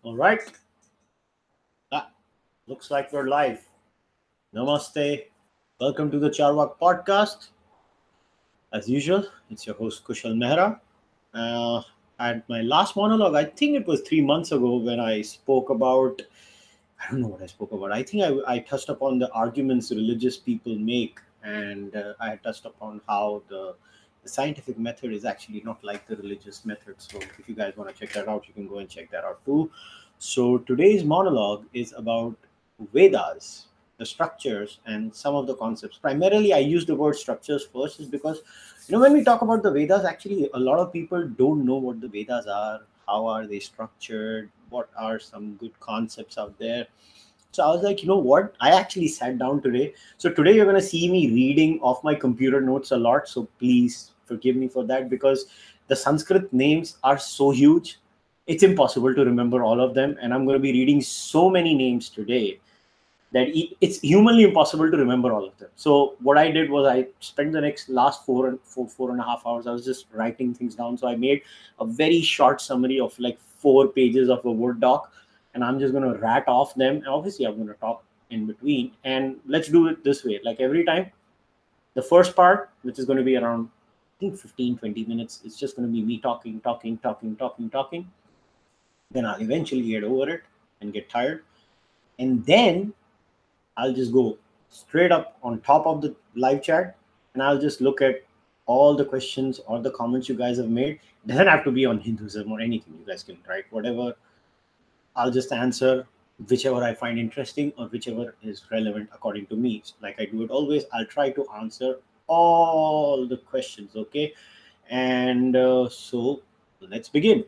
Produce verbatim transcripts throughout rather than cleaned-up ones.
All right. Ah, looks like we're live. Namaste. Welcome to the Charvak podcast. As usual, it's your host Kushal Mehra. Uh, at my last monologue, I think it was three months ago when I spoke about, I don't know what I spoke about. I think I, I touched upon the arguments religious people make, and uh, I touched upon how the, the scientific method is actually not like the religious method. So if you guys want to check that out, you can go and check that out too. So today's monologue is about Vedas, the structures, and some of the concepts. Primarily, I use the word structures first, is because you know when we talk about the Vedas, actually a lot of people don't know what the Vedas are, how are they structured, what are some good concepts out there. So I was like, you know what? I actually sat down today. So today you're going to see me reading off my computer notes a lot. So please forgive me for that because the Sanskrit names are so huge. It's impossible to remember all of them. And I'm going to be reading so many names today that e- it's humanly impossible to remember all of them. So what I did was I spent the next last four and four, four and a half hours. I was just writing things down. So I made a very short summary of like four pages of a Word doc, and I'm just going to rat off them. And obviously, I'm going to talk in between. And let's do it this way. Like every time, the first part, which is going to be around, I think fifteen, twenty minutes, it's just going to be me talking, talking, talking, talking, talking. Then I'll eventually get over it and get tired. And then I'll just go straight up on top of the live chat and I'll just look at all the questions or the comments you guys have made. It doesn't have to be on Hinduism or anything. You guys can write whatever. I'll just answer whichever I find interesting or whichever is relevant according to me. Like I do it always, I'll try to answer all the questions. Okay. And uh, so let's begin.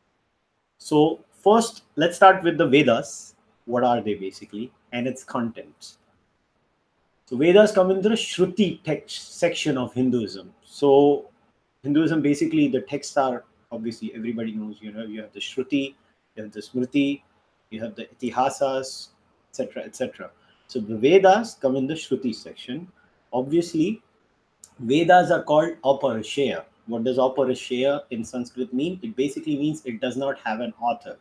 So, first, let's start with the Vedas. What are they basically? And its contents. So Vedas come in the Shruti text section of Hinduism. So Hinduism basically the texts are obviously everybody knows. You know you have the Shruti, you have the Smriti, you have the Itihasas, et cetera, et cetera. So the Vedas come in the Shruti section. Obviously, Vedas are called Aparashaya. What does Aparashaya in Sanskrit mean? It basically means it does not have an author.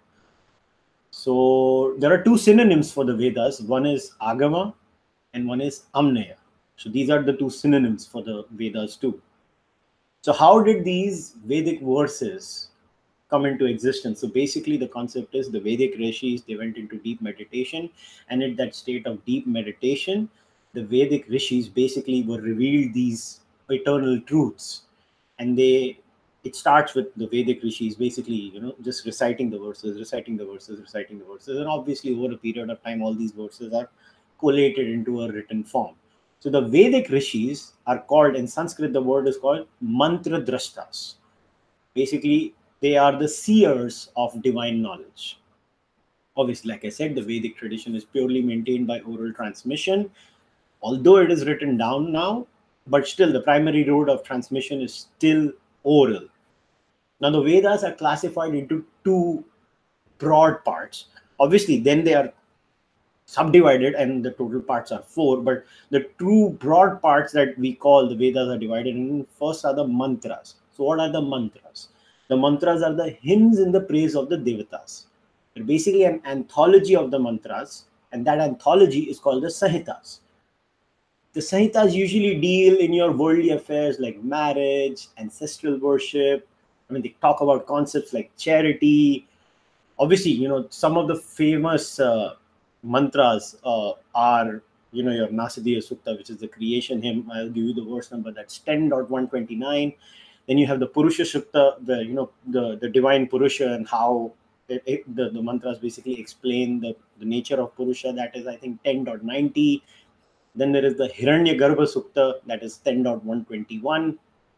So there are two synonyms for the Vedas. One is Agama and one is Amnaya. So these are the two synonyms for the Vedas too. So how did these Vedic verses come into existence? So basically the concept is the Vedic rishis, they went into deep meditation, and in that state of deep meditation, the Vedic rishis basically were revealed these eternal truths. And they it starts with the Vedic rishis basically, you know, just reciting the verses, reciting the verses, reciting the verses. And obviously over a period of time, all these verses are collated into a written form. So the Vedic rishis are called in Sanskrit, the word is called mantra drashtas. Basically, they are the seers of divine knowledge. Obviously, like I said, the Vedic tradition is purely maintained by oral transmission, although it is written down now, but still the primary road of transmission is still oral. Now, the Vedas are classified into two broad parts. Obviously, then they are subdivided and the total parts are four, but the two broad parts that we call the Vedas are divided in. First are the mantras. So what are the mantras? The mantras are the hymns in the praise of the devatas. They're basically an anthology of the mantras, and that anthology is called the sahitas. The sahitas usually deal in your worldly affairs like marriage, ancestral worship. I mean, they talk about concepts like charity. Obviously, you know, some of the famous uh, mantras uh, are, you know, your Nasadiya Sukta, which is the creation hymn. I'll give you the verse number. That's ten point one twenty-nine. Then you have the Purusha Sukta, the, you know, the, the divine Purusha, and how it, it, the, the mantras basically explain the, the nature of Purusha. That is, I think, ten point ninety. Then there is the Hiranya Garbha Sukta, that is ten point one twenty-one.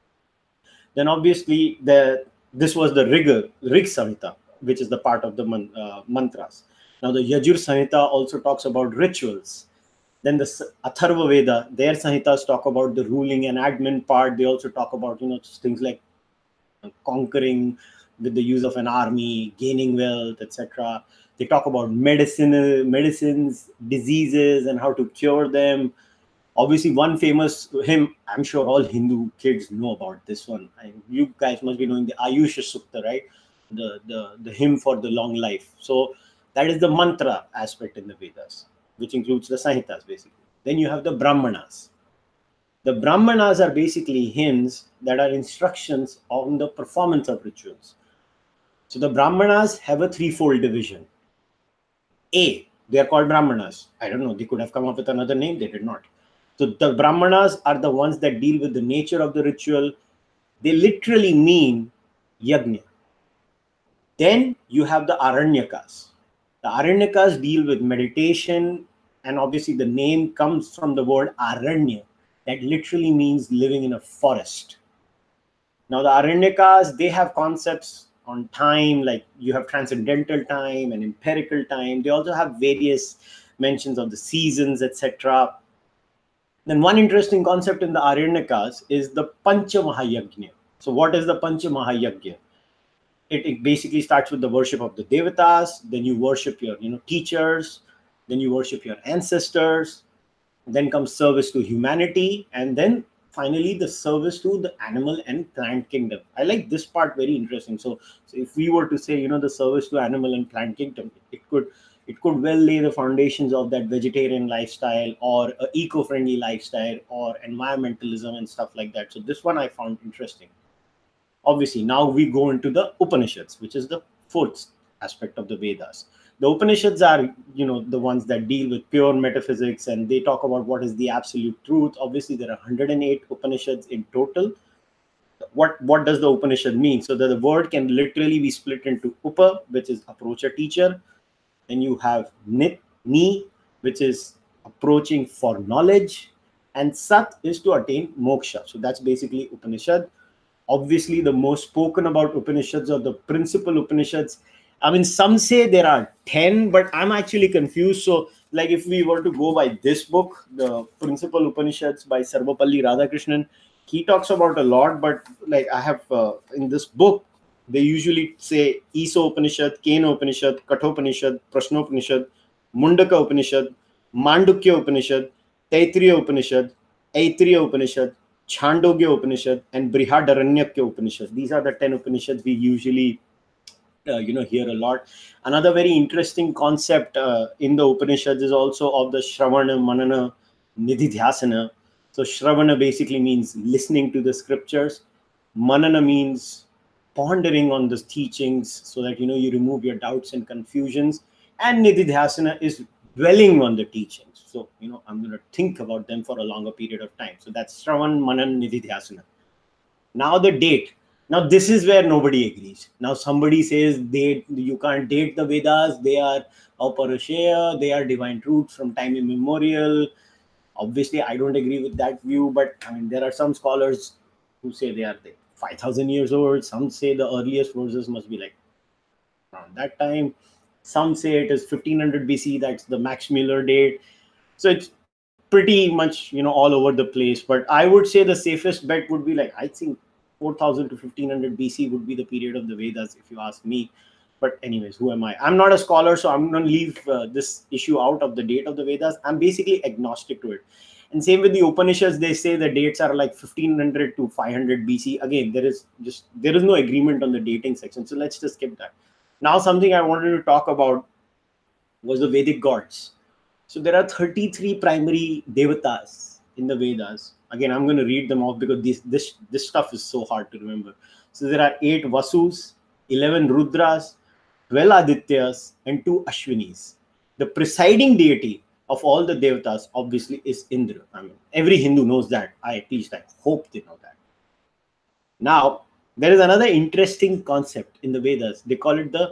Then obviously the this was the rigor Rig Samhita, which is the part of the man, uh, mantras. Now the Yajur Samhita also talks about rituals. Then the S- Atharva Veda, their Samhitas talk about the ruling and admin part. They also talk about, you know, things like conquering with the use of an army, gaining wealth, et cetera. They talk about medicine, medicines, diseases, and how to cure them. Obviously, one famous hymn, I'm sure all Hindu kids know about this one. And you guys must be knowing the Ayush Sukta, right? the, the, the hymn for the long life. So that is the mantra aspect in the Vedas, which includes the Samhitas basically. Then you have the Brahmanas. The Brahmanas are basically hymns that are instructions on the performance of rituals. So the Brahmanas have a threefold division. A, they are called Brahmanas. I don't know, they could have come up with another name, they did not. So the Brahmanas are the ones that deal with the nature of the ritual. They literally mean yajna. Then you have the Aranyakas. The Aranyakas deal with meditation, and obviously the name comes from the word Aranya, that literally means living in a forest. Now the Aranyakas, they have concepts on time, like you have transcendental time and empirical time. They also have various mentions of the seasons, et cetera. Then one interesting concept in the Aranyakas is the Pancha Mahayajna. So what is the Pancha Mahayajna? It, it basically starts with the worship of the Devatas, then you worship your you know teachers, then you worship your ancestors, then comes service to humanity, and then finally the service to the animal and plant kingdom. I like this part, very interesting. So, so if we were to say, you know, the service to animal and plant kingdom, it could it could well lay the foundations of that vegetarian lifestyle or a eco-friendly lifestyle or environmentalism and stuff like that. So this one I found interesting. Obviously, now we go into the Upanishads, which is the fourth aspect of the Vedas. The Upanishads are, you know, the ones that deal with pure metaphysics, and they talk about what is the absolute truth. Obviously, there are one hundred eight Upanishads in total. What, what does the Upanishad mean? So that the word can literally be split into Upa, which is approach a teacher. Then you have Nit, Ni, which is approaching for knowledge. And Sat is to attain moksha. So that's basically Upanishad. Obviously, the most spoken about Upanishads or the principal Upanishads, I mean, some say there are ten, but I'm actually confused. So, like, if we were to go by this book, the Principal Upanishads by Sarvapalli Radhakrishnan, he talks about a lot, but like I have uh, in this book, they usually say Isa Upanishad, Kena Upanishad, Kathopanishad, Prashnopanishad, Mundaka Upanishad, Mandukya Upanishad, Taittiriya Upanishad, Aitiriya Upanishad, Chandogya Upanishad, and Brihadaranyaka Upanishad. These are the ten Upanishads we usually Uh, you know hear a lot. Another very interesting concept uh, in the Upanishads is also of the Shravana, Manana, Nididhyasana. So Shravana basically means listening to the scriptures. Manana means pondering on the teachings so that you know you remove your doubts and confusions. And Nididhyasana is dwelling on the teachings. So you know I'm going to think about them for a longer period of time. So that's Shravan, Manan, Nididhyasana. Now the date. Now this is where nobody agrees. Now somebody says they you can't date the Vedas. They are Auparashaya. They are divine truths from time immemorial. Obviously, I don't agree with that view. But I mean, there are some scholars who say they are five thousand years old. Some say the earliest verses must be like around that time. Some say it is fifteen hundred B C. That's the Max Muller date. So it's pretty much you know all over the place. But I would say the safest bet would be like I think four thousand to fifteen hundred B C would be the period of the Vedas, if you ask me. But anyways, who am I? I'm not a scholar, so I'm going to leave uh, this issue out of the date of the Vedas. I'm basically agnostic to it. And same with the Upanishads, they say the dates are like fifteen hundred to five hundred B C. Again, there is just there is no agreement on the dating section, so let's just skip that. Now, something I wanted to talk about was the Vedic gods. So there are thirty-three primary devatas in the Vedas. Again, I'm going to read them off because this this this stuff is so hard to remember. So there are eight Vasus, eleven Rudras, twelve Adityas, and two Ashwinis. The presiding deity of all the devatas obviously is Indra. I mean, every Hindu knows that. I at least I hope they know that. Now, there is another interesting concept in the Vedas. They call it the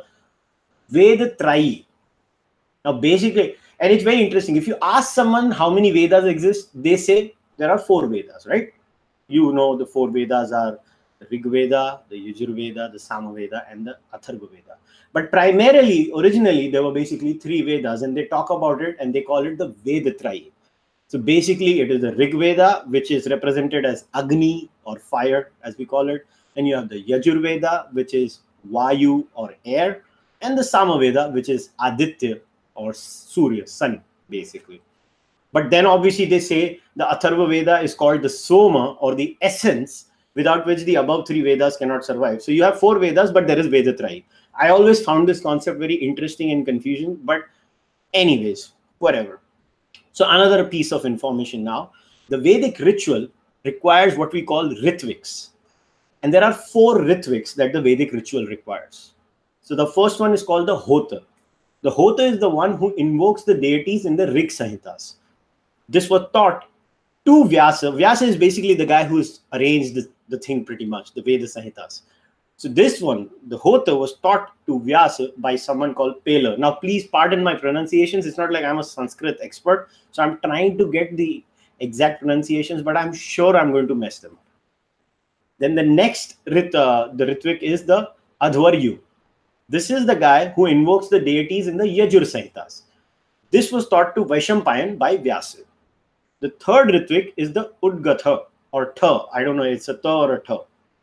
Vedatrayi. Now, basically, and it's very interesting. If you ask someone how many Vedas exist, they say there are four Vedas, right? You know the four Vedas are the Rig Veda, the Yajur Veda, the Samaveda, and the Atharva Veda. But primarily, originally, there were basically three Vedas, and they talk about it and they call it the Vedatrayi. So basically, it is the Rig Veda, which is represented as Agni or fire, as we call it. And you have the Yajur Veda, which is Vayu or air, and the Samaveda, which is Aditya or Surya, sun, basically. But then obviously they say the Atharva Veda is called the Soma or the essence, without which the above three Vedas cannot survive. So you have four Vedas, but there is Vedatrayi. I always found this concept very interesting and confusing, but anyways, whatever. So another piece of information now. The Vedic ritual requires what we call Ritviks. And there are four Ritviks that the Vedic ritual requires. So the first one is called the Hota. The Hota is the one who invokes the deities in the Rig Sahitas. This was taught to Vyasa. Vyasa is basically the guy who's arranged the, the thing pretty much, the Veda Sahitas. So this one, the Hota, was taught to Vyasa by someone called Pelar. Now, please pardon my pronunciations. It's not like I'm a Sanskrit expert. So I'm trying to get the exact pronunciations, but I'm sure I'm going to mess them up. Then the next Rit, uh, the Ritvik is the Adhvaryu. This is the guy who invokes the deities in the Yajur Sahitas. This was taught to Vaishampayan by Vyasa. The third Ritvik is the Udgatha or Tha. I don't know, it's a Tha or a Tha.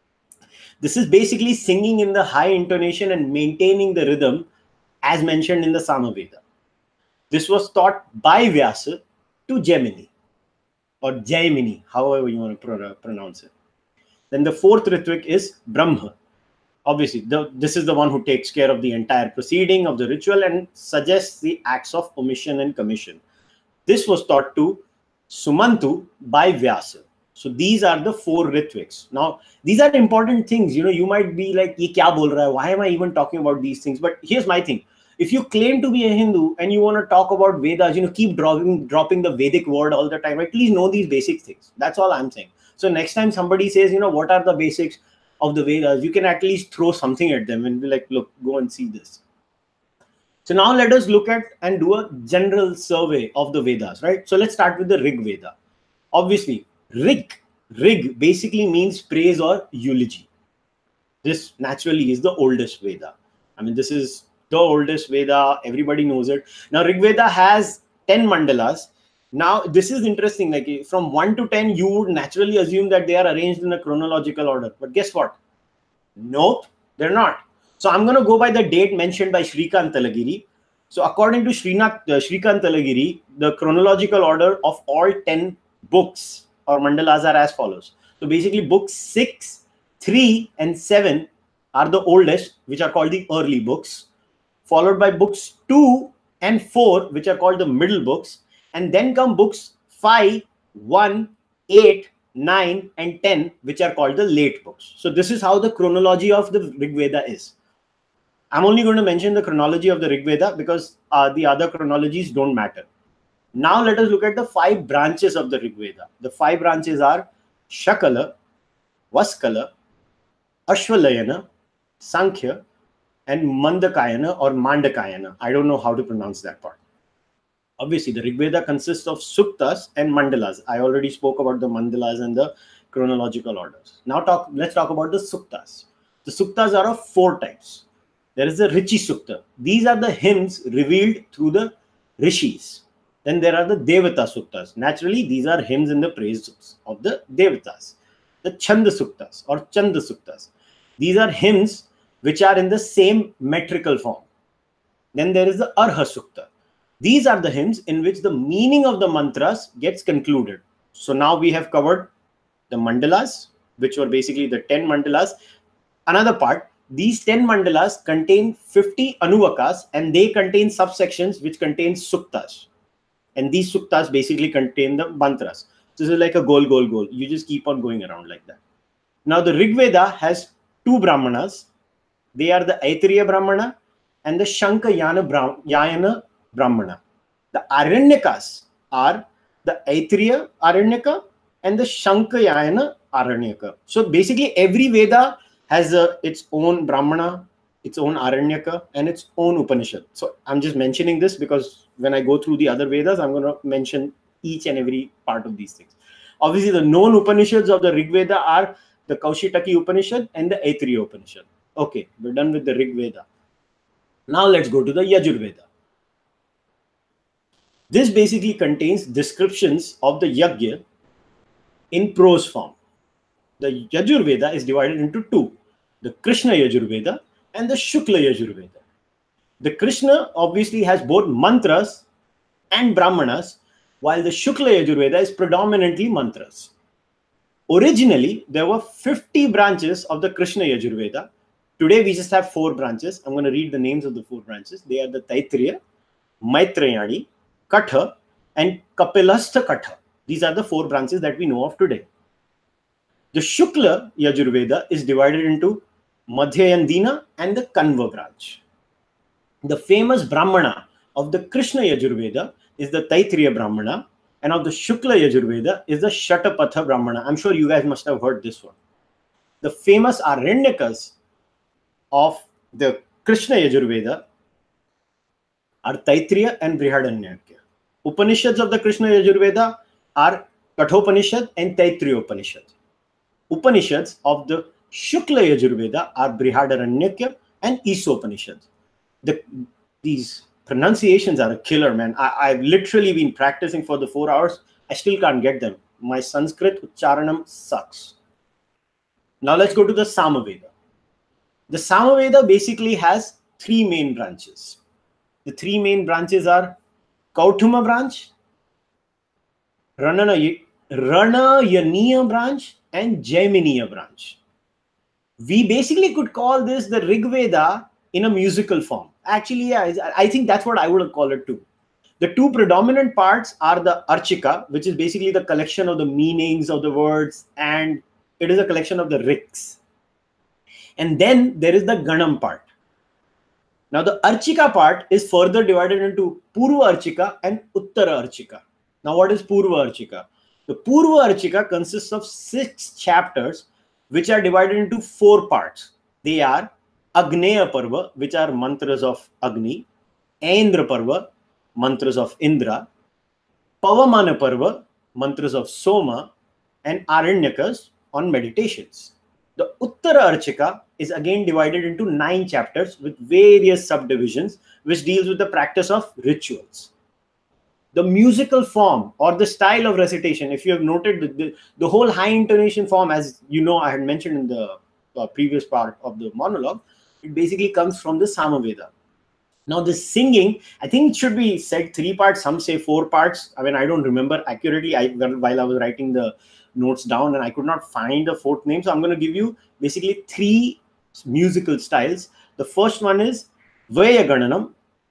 This is basically singing in the high intonation and maintaining the rhythm as mentioned in the Samaveda. This was taught by Vyasa to Gemini or Jaimini, however you want to pronounce it. Then the fourth Ritvik is Brahma. Obviously, the, this is the one who takes care of the entire proceeding of the ritual and suggests the acts of omission and commission. This was taught to Sumantu by Vyasa. So these are the four Ritviks. Now, these are important things. You know, you might be like, Ye kya bol raha hai? Why am I even talking about these things? But here's my thing. If you claim to be a Hindu and you want to talk about Vedas, you know, keep dropping, dropping the Vedic word all the time. At least know these basic things. That's all I'm saying. So next time somebody says, you know, what are the basics of the Vedas, you can at least throw something at them and be like, look, go and see this. So now let us look at and do a general survey of the Vedas, right? So let's start with the Rig Veda. Obviously, Rig, Rig basically means praise or eulogy. This naturally is the oldest Veda. I mean, this is the oldest Veda. Everybody knows it. Now, Rig Veda has ten mandalas. Now, this is interesting. Like from one to ten, you would naturally assume that they are arranged in a chronological order. But guess what? Nope, they're not. So I'm going to go by the date mentioned by Shrikant Talagiri. So according to Srinath, uh, Shrikant Talagiri, the chronological order of all ten books or mandalas are as follows. So basically books six, three and seven are the oldest, which are called the early books, followed by books two and four, which are called the middle books. And then come books five, one, eight, nine and ten, which are called the late books. So this is how the chronology of the Rig Veda is. I'm only going to mention the chronology of the Rig Veda because uh, the other chronologies don't matter. Now let us look at the five branches of the Rig Veda. The five branches are Shakala, Vaskala, Ashvalayana, Sankhya, and Mandakayana or Mandakayana. I don't know how to pronounce that part. Obviously, the Rig Veda consists of suktas and mandalas. I already spoke about the mandalas and the chronological orders. Now talk. Let's talk about the suktas. The suktas are of four types. There is the Rishi Sukta. These are the hymns revealed through the rishis. Then there are the Devata Suktas. Naturally, these are hymns in the praise of the Devatas. The Chanda Suktas or Chanda Suktas. These are hymns which are in the same metrical form. Then there is the Arha Sukta. These are the hymns in which the meaning of the mantras gets concluded. So now we have covered the mandalas, which were basically the ten mandalas. Another part, these ten mandalas contain fifty anuvakas and they contain subsections which contain suktas. And these suktas basically contain the mantras. So this is like a goal, goal, goal. You just keep on going around like that. Now the Rig Veda has two brahmanas. They are the Aitreya Brahmana and the Shankayana Brahmana. Brahmana. The Aranyakas are the Aitreya Aranyaka and the Shankayana Aranyaka. So basically every Veda has a, its own Brahmana, its own Aranyaka and its own Upanishad. So I'm just mentioning this because when I go through the other Vedas, I'm going to mention each and every part of these things. Obviously the known Upanishads of the Rig Veda are the Kaushitaki Upanishad and the Aitreya Upanishad. Okay, we're done with the Rig Veda. Now let's go to the Yajur Veda. This basically contains descriptions of the Yajna in prose form. The Yajur Veda is divided into two, the Krishna Yajur Veda and the Shukla Yajur Veda. The Krishna obviously has both mantras and brahmanas, while the Shukla Yajur Veda is predominantly mantras. Originally, there were fifty branches of the Krishna Yajurveda. Today, we just have four branches. I'm going to read the names of the four branches. They are the Taittiriya, Maitrayani, Katha, and Kapilastha Katha. These are the four branches that we know of today. The Shukla Yajurveda is divided into Madhyayandina and the Kanva branch. The famous Brahmana of the Krishna Yajurveda is the Taittiriya Brahmana, and of the Shukla Yajurveda is the Shatapatha Brahmana. I'm sure you guys must have heard this one. The famous Aranyakas of the Krishna Yajurveda are Taittiriya and Brihadaranyaka. Upanishads of the Krishna Yajurveda are Kathopanishad and Taittiriya Upanishad. Upanishads of the Shukla Yajurveda are Brihadaranyaka and Isopanishad. The, these pronunciations are a killer, man. I, I've literally been practicing for the four hours. I still can't get them. My Sanskrit Ucharanam sucks. Now let's go to the Samaveda. The Samaveda basically has three main branches. The three main branches are Kauthuma branch, Ranayaniya branch, and Jaiminiya branch. We basically could call this the Rig Veda in a musical form. Actually, yeah, I think that's what I would call it too. The two predominant parts are the Archika, which is basically the collection of the meanings of the words, and it is a collection of the rigs. And then there is the Ganam part. Now the Archika part is further divided into Purva Archika and Uttara Archika. Now what is Purva Archika? The Purva Archika consists of six chapters which are divided into four parts. They are Agneya Parva, which are mantras of Agni, Aindra Parva, mantras of Indra, Pavamana Parva, mantras of Soma, and Aranyakas on meditations. The Uttara Archika is again divided into nine chapters with various subdivisions, which deals with the practice of rituals. The musical form or the style of recitation, if you have noted, the, the, the whole high intonation form, as you know, I had mentioned in the uh, previous part of the monologue, it basically comes from the Samaveda. Now, this singing, I think it should be said three parts. Some say four parts. I mean, I don't remember accurately I, while I was writing the notes down, and I could not find the fourth name. So I'm going to give you basically three musical styles. The first one is Vaya Gananam.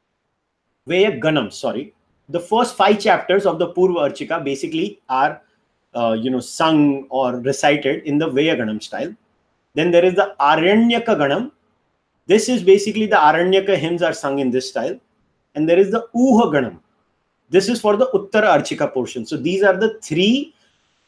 Vaya Ganam, sorry. The first five chapters of the Purva Archika basically are, uh, you know, sung or recited in the Vaya Ganam style. Then there is the Aranyaka Ganam. This is basically the Aranyaka hymns are sung in this style. And there is the Uha Ganam. This is for the Uttara Archika portion. So these are the three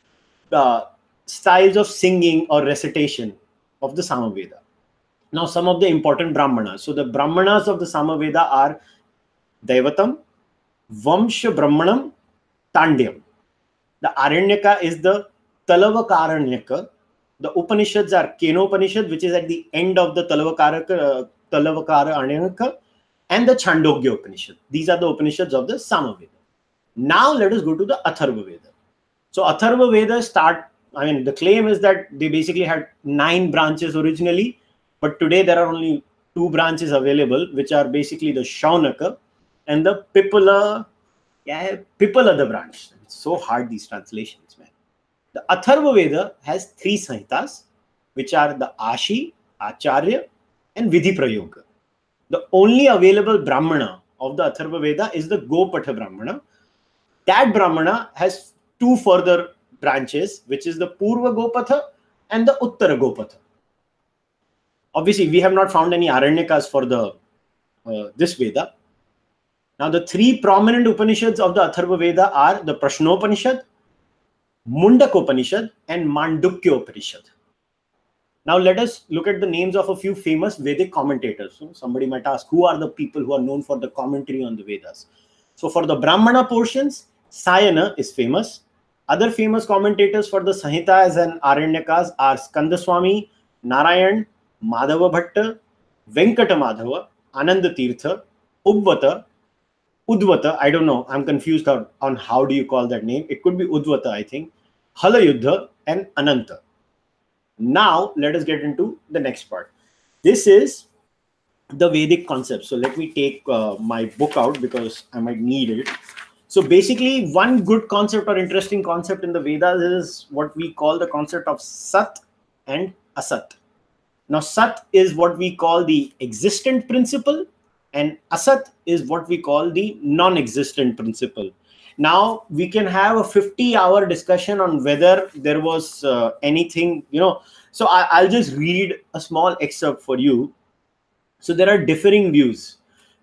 uh, styles of singing or recitation of the Samaveda. Now some of the important Brahmanas. So the Brahmanas of the Samaveda are Daivatam, Vamsha Brahmanam, Tandyam. The Aranyaka is the Talavakaranyaka. The Upanishads are Kenopanishad, which is at the end of the Talavakara, uh, Talavakara Aranyaka, and the Chandogya Upanishad. These are the Upanishads of the Samaveda. Now let us go to the Atharva Veda. So Atharva Veda start, I mean, the claim is that they basically had nine branches originally, but today there are only two branches available, which are basically the Shaunaka and the Pipala, yeah, Pipala the branch. It's so hard, these translations, man. The Atharva Veda has three Sanhitas, which are the Ashi, Acharya, and Vidhi Prayoga. The only available Brahmana of the Atharva Veda is the Gopatha Brahmana. That Brahmana has two further branches, which is the Purva Gopatha and the Uttara Gopatha. Obviously, we have not found any Aranyakas for the uh, this Veda. Now, the three prominent Upanishads of the Atharva Veda are the Prashnopanishad, Mundakopanishad, and Mandukya Upanishad. Now, let us look at the names of a few famous Vedic commentators. So somebody might ask, who are the people who are known for the commentary on the Vedas? So, for the Brahmana portions, Sayana is famous. Other famous commentators for the Sanhitas and Aranyakas are Skandaswami, Narayan, Madhava Bhatta, Venkata Madhava, Ananda Tirtha, Ubvata, Udvata, I don't know, I'm confused on, on how do you call that name. It could be Udvata, I think, Halayuddha, and Ananta. Now, let us get into the next part. This is the Vedic concept. So let me take uh, my book out because I might need it. So So basically, one good concept or interesting concept in the Vedas is what we call the concept of Sat and Asat. Now, Sat is what we call the existent principle, and Asat is what we call the non-existent principle. Now, we can have a fifty hour discussion on whether there was uh, anything, you know. So I, I'll just read a small excerpt for you. So there are differing views.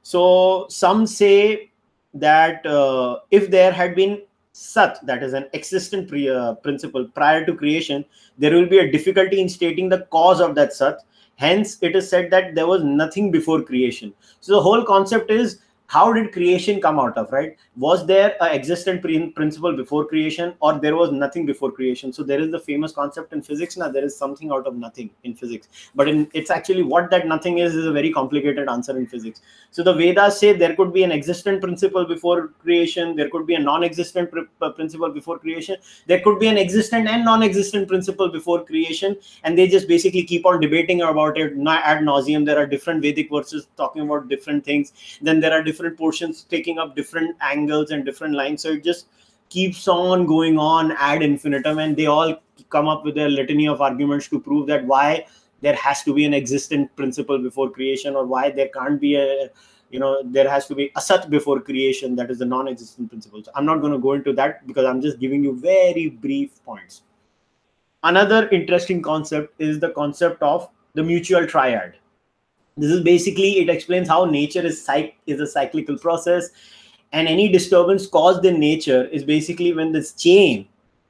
So some say that uh, if there had been Sat, that is an existent pre, uh, principle prior to creation, there will be a difficulty in stating the cause of that Sat. Hence, it is said that there was nothing before creation. So the whole concept is, how did creation come out of, right? Was there an existent pre- principle before creation, or there was nothing before creation? So there is the famous concept in physics. Now there is something out of nothing in physics, but in, it's actually what that nothing is is a very complicated answer in physics. So the Vedas say there could be an existent principle before creation, there could be a non-existent pr- principle before creation, there could be an existent and non-existent principle before creation, and they just basically keep on debating about it ad nauseum. There are different Vedic verses talking about different things. Then there are different portions taking up different angles and different lines. So it just keeps on going on ad infinitum, and they all come up with a litany of arguments to prove that why there has to be an existent principle before creation, or why there can't be a, you know, there has to be Asat before creation, that is the non-existent principle. So I'm not going to go into that because I'm just giving you very brief points. Another interesting concept is the concept of the mutual triad. This is basically, it explains how nature is cyc- is a cyclical process, and any disturbance caused in nature is basically when this chain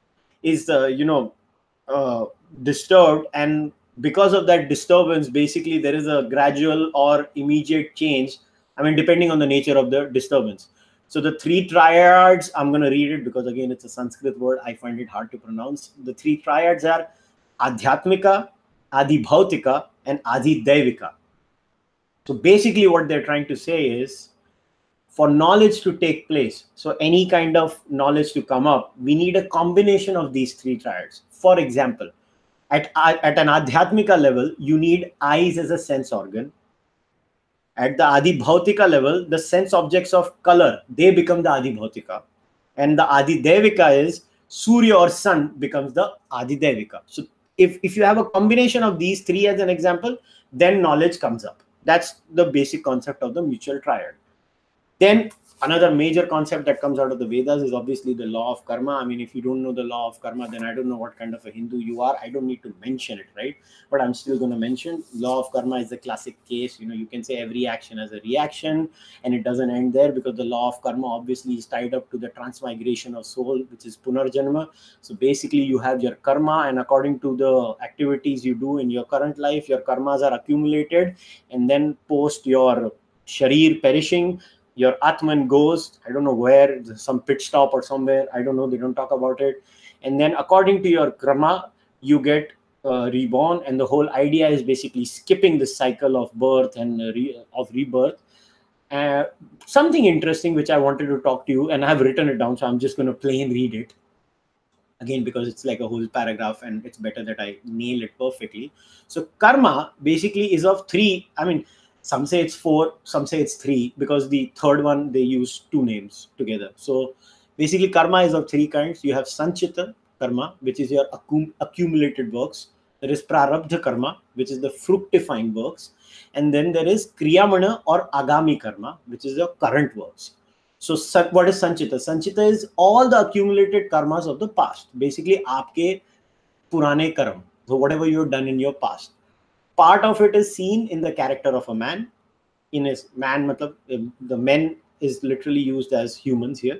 is uh, you know uh, disturbed, and because of that disturbance, basically there is a gradual or immediate change. I mean, depending on the nature of the disturbance. So the three triads, I'm going to read it because again it's a Sanskrit word, I find it hard to pronounce. The three triads are Adhyatmika, Adibhautika, and Adidevika. So basically what they're trying to say is, for knowledge to take place, so any kind of knowledge to come up, we need a combination of these three triads. For example, at, at an Adhyatmika level, you need eyes as a sense organ. At the Adibhautika level, the sense objects of color, they become the Adibhautika. And the Adidevika is Surya or sun becomes the Adidevika. So if, if you have a combination of these three as an example, then knowledge comes up. That's the basic concept of the mutual triad. Then another major concept that comes out of the Vedas is obviously the law of karma. I mean, if you don't know the law of karma, then I don't know what kind of a Hindu you are. I don't need to mention it, right? But I'm still going to mention law of karma is the classic case. You know, you can say every action has a reaction, and it doesn't end there, because the law of karma obviously is tied up to the transmigration of soul, which is punarjanma. So basically you have your karma, and according to the activities you do in your current life, your karmas are accumulated, and then post your sharir perishing, your Atman goes, I don't know where, some pit stop or somewhere, I don't know, they don't talk about it. And then according to your karma, you get uh, reborn, and the whole idea is basically skipping the cycle of birth and uh, re- of rebirth. Uh, something interesting which I wanted to talk to you, and I have written it down, so I'm just going to plain read it again because it's like a whole paragraph and it's better that I nail it perfectly. So karma basically is of three, I mean, some say it's four, some say it's three, because the third one they use two names together. So basically karma is of three kinds. You have sanchita karma, which is your accum- accumulated works. There is prarabdha karma, which is the fructifying works. And then there is kriyamana or agami karma, which is your current works. So what is sanchita? Sanchita is all the accumulated karmas of the past. Basically, aapke purane karma. So whatever you've done in your past. Part of it is seen in the character of a man. In his man, matlab, the men is literally used as humans here.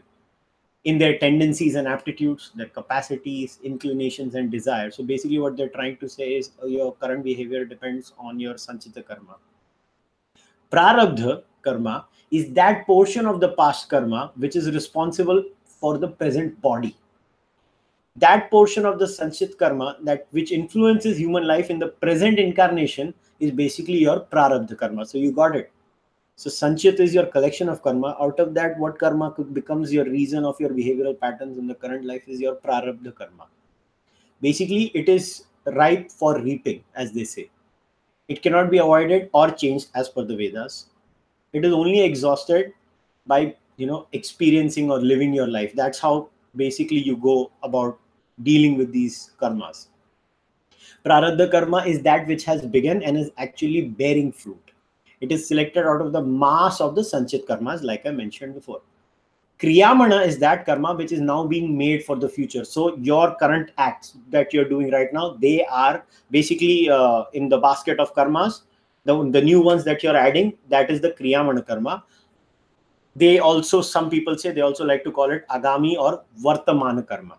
In their tendencies and aptitudes, their capacities, inclinations, and desires. So basically what they're trying to say is uh, your current behavior depends on your sanchita karma. Prarabdha karma is that portion of the past karma which is responsible for the present body. That portion of the sanchit karma that which influences human life in the present incarnation is basically your prarabdha karma. So you got it. So sanchit is your collection of karma. Out of that, what karma becomes your reason of your behavioral patterns in the current life is your prarabdha karma. Basically, it is ripe for reaping, as they say. It cannot be avoided or changed as per the Vedas. It is only exhausted by you know, experiencing or living your life. That's how basically you go about dealing with these karmas. Prarabdha karma is that which has begun and is actually bearing fruit. It is selected out of the mass of the sanchit karmas, like I mentioned before. Kriyamana is that karma which is now being made for the future. So your current acts that you're doing right now, they are basically uh, in the basket of karmas. The, the new ones that you're adding, that is the Kriyamana karma. They also, some people say, they also like to call it Agami or Vartamana karma.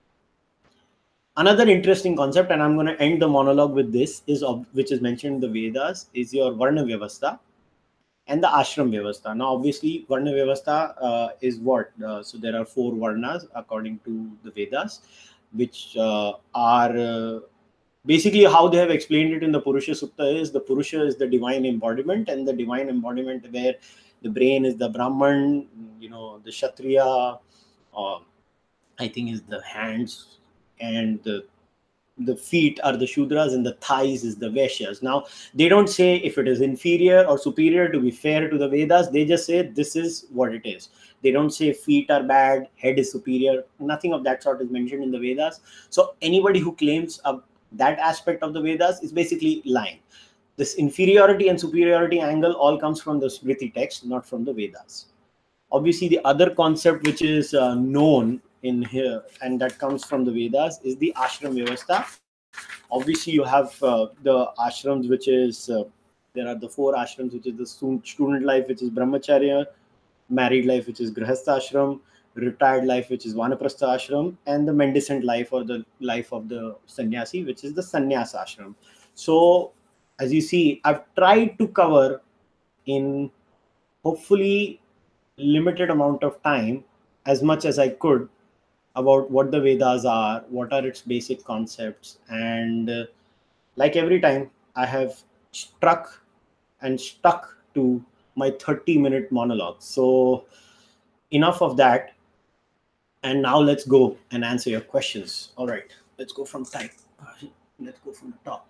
Another interesting concept, and I'm going to end the monologue with this, is of, which is mentioned in the Vedas, is your Varna Vyavastha and the Ashram Vyavastha. Now, obviously, Varna Vyavastha uh, is what? Uh, so there are four Varnas according to the Vedas, which uh, are uh, basically how they have explained it in the Purusha Sukta is the Purusha is the divine embodiment, and the divine embodiment where the brain is the Brahman, you know, the Kshatriya, uh, I think is the hands, and the the feet are the Shudras and the thighs is the Vaishyas. Now, they don't say if it is inferior or superior to be fair to the Vedas. They just say this is what it is. They don't say feet are bad, head is superior. Nothing of that sort is mentioned in the Vedas. So anybody who claims uh, that aspect of the Vedas is basically lying. This inferiority and superiority angle all comes from the Smriti text, not from the Vedas. Obviously, the other concept which is uh, known in here and that comes from the Vedas is the ashram vyavastha. Obviously, you have uh, the ashrams, which is uh, there are the four ashrams, which is the student life, which is brahmacharya, married life, which is grihastha ashram, retired life, which is vanaprastha ashram, and the mendicant life or the life of the sannyasi, which is the sannyasa ashram. So, as you see, I've tried to cover in hopefully limited amount of time as much as I could about what the Vedas are, what are its basic concepts, and uh, like every time, I have struck and stuck to my thirty minute monologue. So, enough of that. And now let's go and answer your questions. All right, let's go from type. Let's go from the top.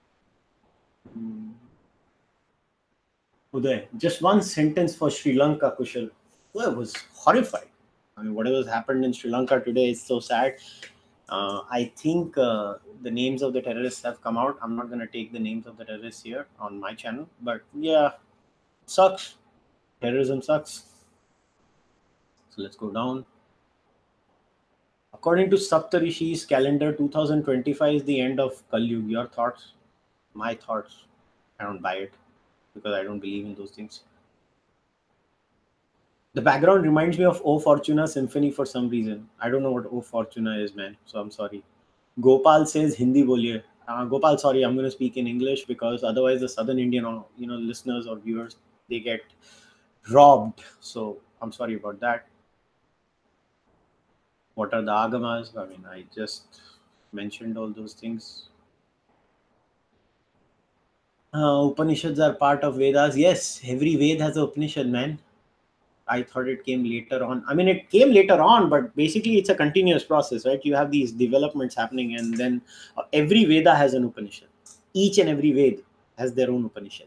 Hmm. Uday, just one sentence for Sri Lanka, Kushal. Well, I was horrified. I mean, whatever's happened in Sri Lanka today is so sad. Uh, I think uh, the names of the terrorists have come out. I'm not going to take the names of the terrorists here on my channel, but yeah, sucks. Terrorism sucks. So let's go down. According to Saptarishi's calendar, two thousand twenty-five is the end of Kali Yuga. Your thoughts? My thoughts? I don't buy it because I don't believe in those things. The background reminds me of O Fortuna Symphony for some reason. I don't know what O Fortuna is, man. So I'm sorry. Gopal says Hindi boliye. Uh, Gopal, sorry, I'm going to speak in English because otherwise the Southern Indian, or, you know, listeners or viewers, they get robbed. So I'm sorry about that. What are the agamas? I mean, I just mentioned all those things. Uh, Upanishads are part of Vedas. Yes, every Ved has an Upanishad, man. I thought it came later on. I mean, it came later on, but basically it's a continuous process, right? You have these developments happening, and then uh, every Veda has an Upanishad. Each and every Ved has their own Upanishad.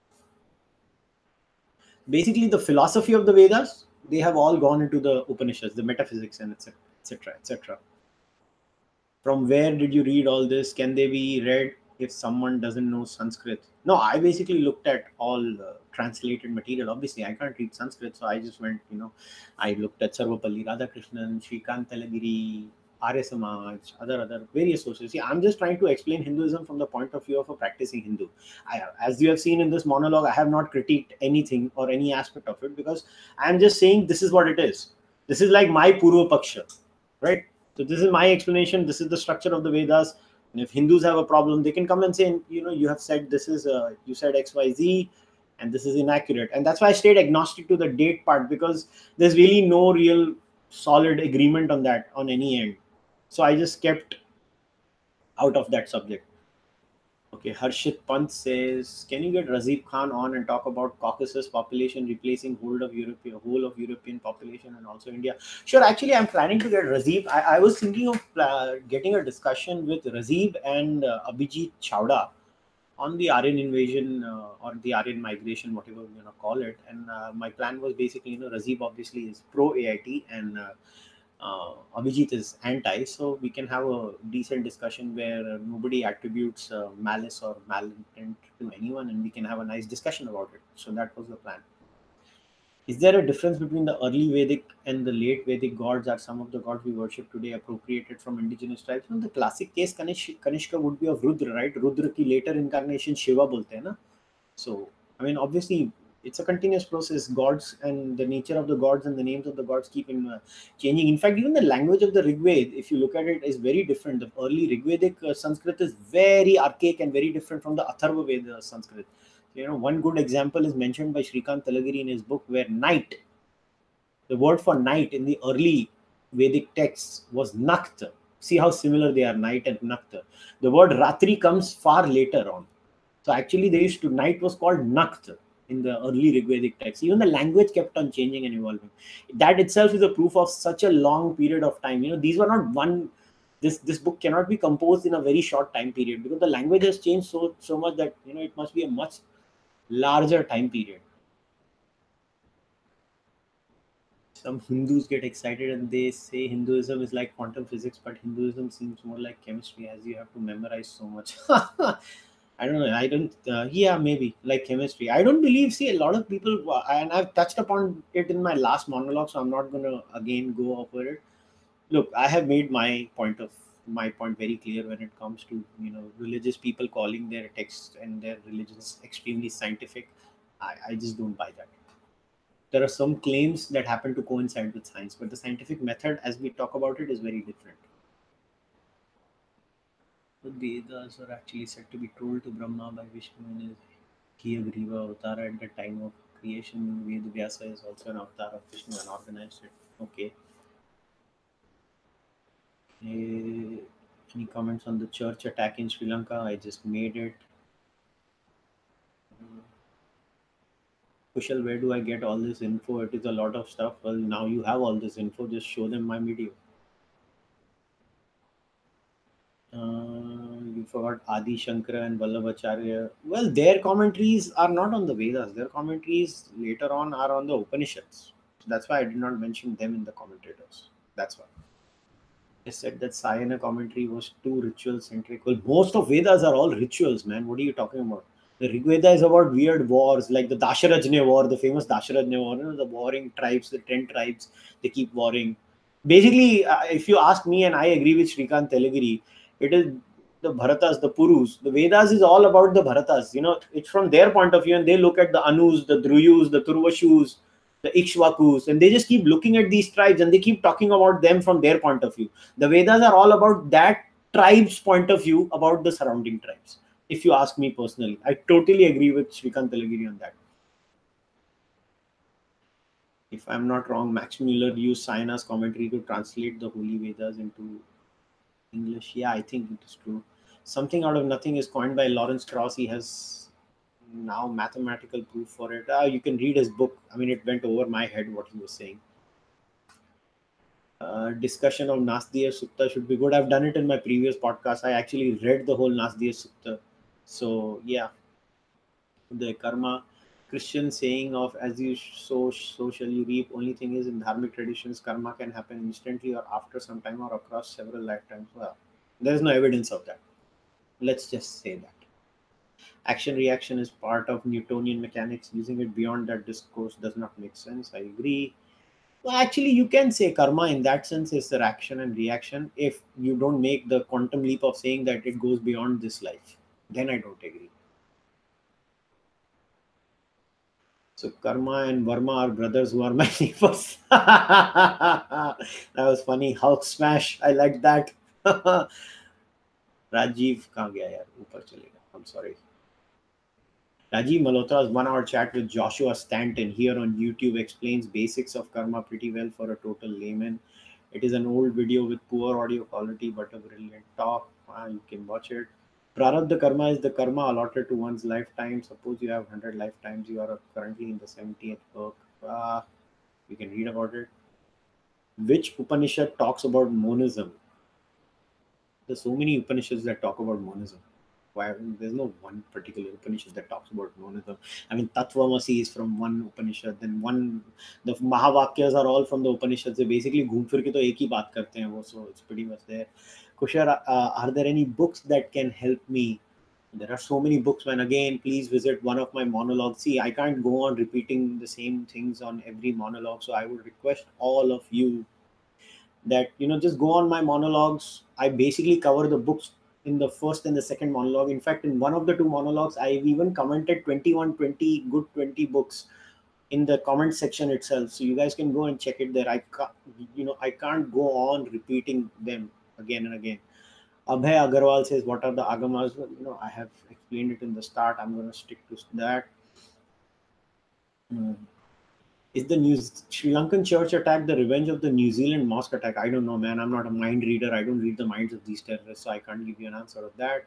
Basically, the philosophy of the Vedas, they have all gone into the Upanishads, the metaphysics, and et cetera, et cetera. From where did you read all this? Can they be read if someone doesn't know Sanskrit? No, I basically looked at all uh, translated material. Obviously, I can't read Sanskrit, so I just went, you know, I looked at Sarvapalli Radhakrishnan, Shrikant Talagiri, Arya Samaj, other other various sources. See, I'm just trying to explain Hinduism from the point of view of a practicing Hindu. I, as you have seen in this monologue, I have not critiqued anything or any aspect of it because I'm just saying this is what it is. This is like my Purva Paksha, right? So this is my explanation. This is the structure of the Vedas. And if Hindus have a problem, they can come and say, you know, you have said this is, uh, you said X Y Z, and this is inaccurate. And that's why I stayed agnostic to the date part, because there's really no real solid agreement on that on any end. So I just kept out of that subject. Okay, Harshit Pant says, can you get Razib Khan on and talk about Caucasus population replacing whole of European, whole of European population and also India? Sure, actually, I'm planning to get Razib. I, I was thinking of uh, getting a discussion with Razib and uh, Abhijit Chawda. on the Aryan invasion uh, or the Aryan migration, whatever you want to call it. And uh, my plan was basically, you know, Razib obviously is pro A I T and uh, uh, Abhijit is anti. So we can have a decent discussion where uh, nobody attributes uh, malice or malintent to anyone, and we can have a nice discussion about it. So that was the plan. Is there a difference between the early Vedic and the late Vedic gods? Are some of the gods we worship today appropriated from indigenous tribes? No, the classic case Kanish, Kanishka would be of Rudra, right? Rudra ki later incarnation Shiva bolte hai na. So, I mean, obviously, it's a continuous process. Gods and the nature of the gods and the names of the gods keep in, uh, changing. In fact, even the language of the Rigved, if you look at it, is very different. The early Rigvedic uh, Sanskrit is very archaic and very different from the Atharva Veda Sanskrit. You know, one good example is mentioned by Shrikant Talagiri in his book, where night, the word for night in the early Vedic texts was Nakta. See how similar they are, night and Nakta. The word Ratri comes far later on. So actually, they used to, night was called Nakta in the early Rigvedic text. Even the language kept on changing and evolving. That itself is a proof of such a long period of time. You know, these were not one. This this book cannot be composed in a very short time period, because the language has changed so so much that, you know, it must be a much larger time period. Some Hindus get excited and they say Hinduism is like quantum physics, but Hinduism seems more like chemistry, as you have to memorize so much. I don't know. I don't. Uh, yeah, maybe like chemistry. I don't believe. See, a lot of people, uh, and I've touched upon it in my last monologue, so I'm not gonna again go over it. Look, I have made my point of my point very clear when it comes to, you know, religious people calling their texts and their religions extremely scientific. I, I just don't buy that. There are some claims that happen to coincide with science, but the scientific method, as we talk about it, is very different. The Vedas are actually said to be told to Brahma by Vishnu in his Kiyagriva Avatara at the time of creation. Ved Vyasa is also an avatar of Vishnu and organized it. Okay. Eh, any comments on the church attack in Sri Lanka? I just made it. Kushal, where do I get all this info? It is a lot of stuff. Well, now you have all this info. Just show them my video. Uh, you forgot Adi Shankara and Vallabhacharya. Well, their commentaries are not on the Vedas. Their commentaries later on are on the Upanishads. That's why I did not mention them in the commentators. That's why. I said that Sayana commentary was too ritual centric. Well, most of Vedas are all rituals, man. What are you talking about? The Rig Veda is about weird wars, like the Dasharajnya war, the famous Dasharajnya war. You know, the warring tribes, the ten tribes, they keep warring. Basically, uh, if you ask me, and I agree with Shrikant Telagiri, it is the Bharatas, the Purus. The Vedas is all about the Bharatas. You know, it's from their point of view, and they look at the Anus, the Druyus, the Turvashus, the Ikshvakus, and they just keep looking at these tribes and they keep talking about them from their point of view. The Vedas are all about that tribe's point of view about the surrounding tribes. If you ask me personally, I totally agree with Shrikant Talagiri on that. If I'm not wrong, Max Muller used Sayana's commentary to translate the Holy Vedas into English. Yeah, I think it is true. Something out of nothing is coined by Lawrence Krauss. He has now mathematical proof for it. Uh, you can read his book. I mean, it went over my head what he was saying. Uh, discussion of Nasdiya Sukta should be good. I've done it in my previous podcast. I actually read the whole Nasdiya Sukta. So, yeah, the karma Christian saying of as you sow, so shall you reap. Only thing is, in dharmic traditions, karma can happen instantly or after some time or across several lifetimes. Well, there is no evidence of that. Let's just say that. Action reaction is part of Newtonian mechanics. Using it beyond that discourse does not make sense. I agree. Well, actually, you can say karma in that sense is the action and reaction if you don't make the quantum leap of saying that it goes beyond this life. Then I don't agree. So Karma and Varma are brothers who are my neighbors. That was funny. Hulk smash. I like that. Rajiv कहाँ गया यार ऊपर चलेगा. I'm sorry. Rajiv Malhotra's one-hour chat with Joshua Stanton here on YouTube explains basics of karma pretty well for a total layman. It is an old video with poor audio quality but a brilliant talk. Ah, you can watch it. Prarabdha karma is the karma allotted to one's lifetime. Suppose you have one hundred lifetimes, you are currently in the seventieth book. Ah, you can read about it. Which Upanishad talks about monism? There's so many Upanishads that talk about monism. Why? There's no one particular Upanishad that talks about monism. I mean, Tattvamasi is from one Upanishad, then one, the Mahavakyas are all from the Upanishads. They basically घूम फिर के तो एक ही बात करते हैं वो, so it's pretty much there. Kushar, uh, are there any books that can help me? There are so many books, man. Again, please visit one of my monologues. See, I can't go on repeating the same things on every monologue, so I would request all of you that, you know, just go on my monologues. I basically cover the books in the first and the second monologue. In fact, in one of the two monologues, I've even commented twenty-one, twenty good twenty books in the comment section itself, so you guys can go and check it there. I can't, you know, I can't go on repeating them again and again. Abhay Agarwal says, what are the agamas? Well, you know, I have explained it in the start. I'm going to stick to that. Hmm. Is the New Sri Lankan church attack the revenge of the New Zealand mosque attack? I don't know, man. I'm not a mind reader. I don't read the minds of these terrorists, so I can't give you an answer of that.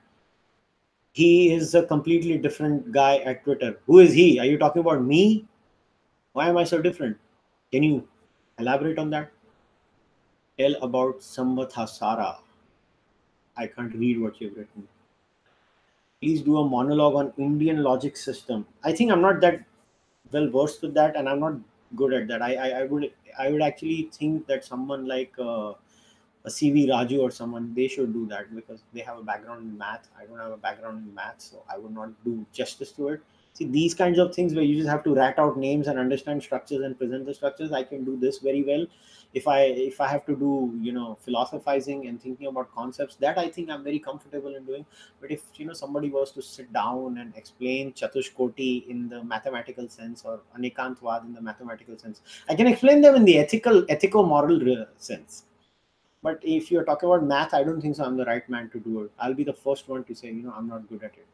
He is a completely different guy at Twitter. Who is he? Are you talking about me? Why am I so different? Can you elaborate on that? Tell about Samvathasara. I can't read what you've written. Please do a monologue on Indian logic system. I think I'm not that well versed with that, and I'm not good at that. I I, I would I would actually think that someone like uh, a C V Raju or someone, they should do that because they have a background in math. I don't have a background in math, so I would not do justice to it. See, these kinds of things where you just have to rat out names and understand structures and present the structures, I can do this very well. If I if I have to do, you know, philosophizing and thinking about concepts, that I think I'm very comfortable in doing. But if, you know, somebody was to sit down and explain Chatushkoti in the mathematical sense or Anekantwad in the mathematical sense, I can explain them in the ethical ethical moral sense. But if you're talking about math, I don't think so. I'm the right man to do it. I'll be the first one to say, you know, I'm not good at it.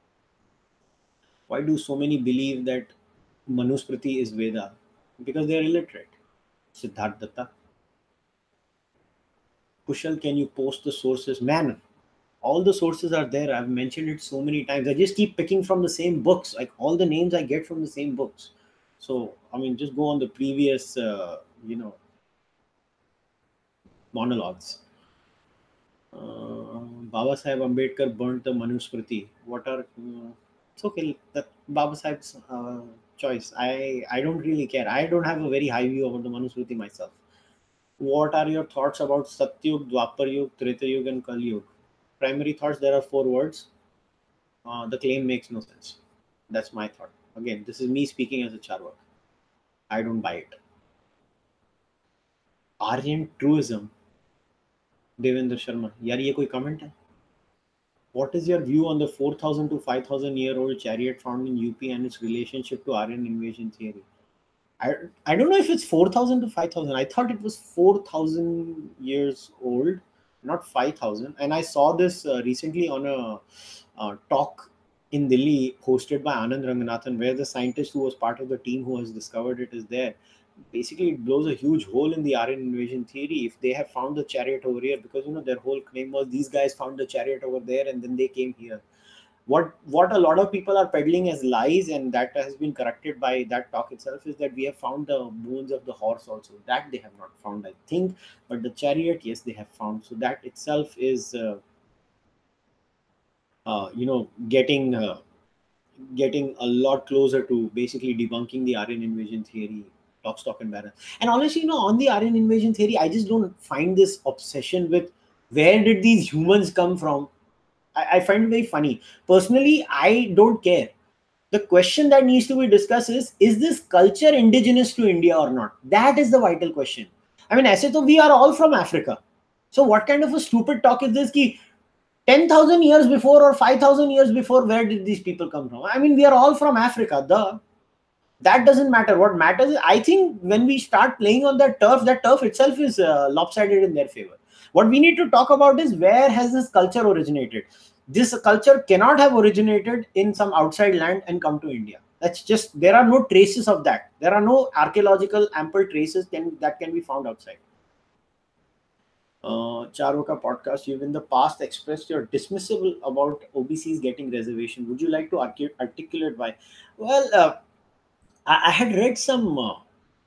Why do so many believe that Manusmriti is Veda? Because they're illiterate. Siddharth Datta. Kushal, can you post the sources? Man, all the sources are there. I've mentioned it so many times. I just keep picking from the same books. Like all the names I get from the same books. So, I mean, just go on the previous, uh, you know, monologues. Uh, Baba Sahib Ambedkar burnt the Manusmriti. What are uh, it's okay. That Baba Sahib's uh, choice. I I don't really care. I don't have a very high view about the Manusmriti myself. What are your thoughts about Satyug, Dwapar Yug, Treta Yug, and Kali Yug? Primary thoughts. There are four words. Uh, the claim makes no sense. That's my thought. Again, this is me speaking as a Charvak. I don't buy it. Aryan truism. Devendra Sharma. यार ये कोई comment है? What is your view on the four thousand to five thousand year old chariot found in U P and its relationship to Aryan invasion theory? I, I don't know if it's four thousand to five thousand. I thought it was four thousand years old, not five thousand. And I saw this uh, recently on a uh, talk in Delhi hosted by Anand Ranganathan, where the scientist who was part of the team who has discovered it is there. Basically, it blows a huge hole in the Aryan invasion theory if they have found the chariot over here, because, you know, their whole claim was these guys found the chariot over there and then they came here. What what a lot of people are peddling as lies, and that has been corrected by that talk itself, is that we have found the bones of the horse also. That they have not found, I think, but the chariot, yes, they have found. So that itself is, uh, uh, you know, getting. Uh, getting a lot closer to basically debunking the Aryan invasion theory, lock, stock, and barrel. And honestly, you know, on the Aryan invasion theory, I just don't find this obsession with where did these humans come from. I, I find it very funny. Personally, I don't care. The question that needs to be discussed is, is this culture indigenous to India or not? That is the vital question. I mean, ऐसे तो we are all from Africa. So what kind of a stupid talk is this? Ki ten thousand years before or five thousand years before, where did these people come from? I mean, we are all from Africa. The That doesn't matter. What matters is, I think, when we start playing on that turf, that turf itself is uh, lopsided in their favor. What we need to talk about is, where has this culture originated? This culture cannot have originated in some outside land and come to India. That's just, there are no traces of that. There are no archaeological ample traces can, that can be found outside. Uh, Charvaka podcast, you've in the past expressed your dismissal about O B Cs getting reservation. Would you like to arcu- articulate why? Well, uh, I, I had read some uh,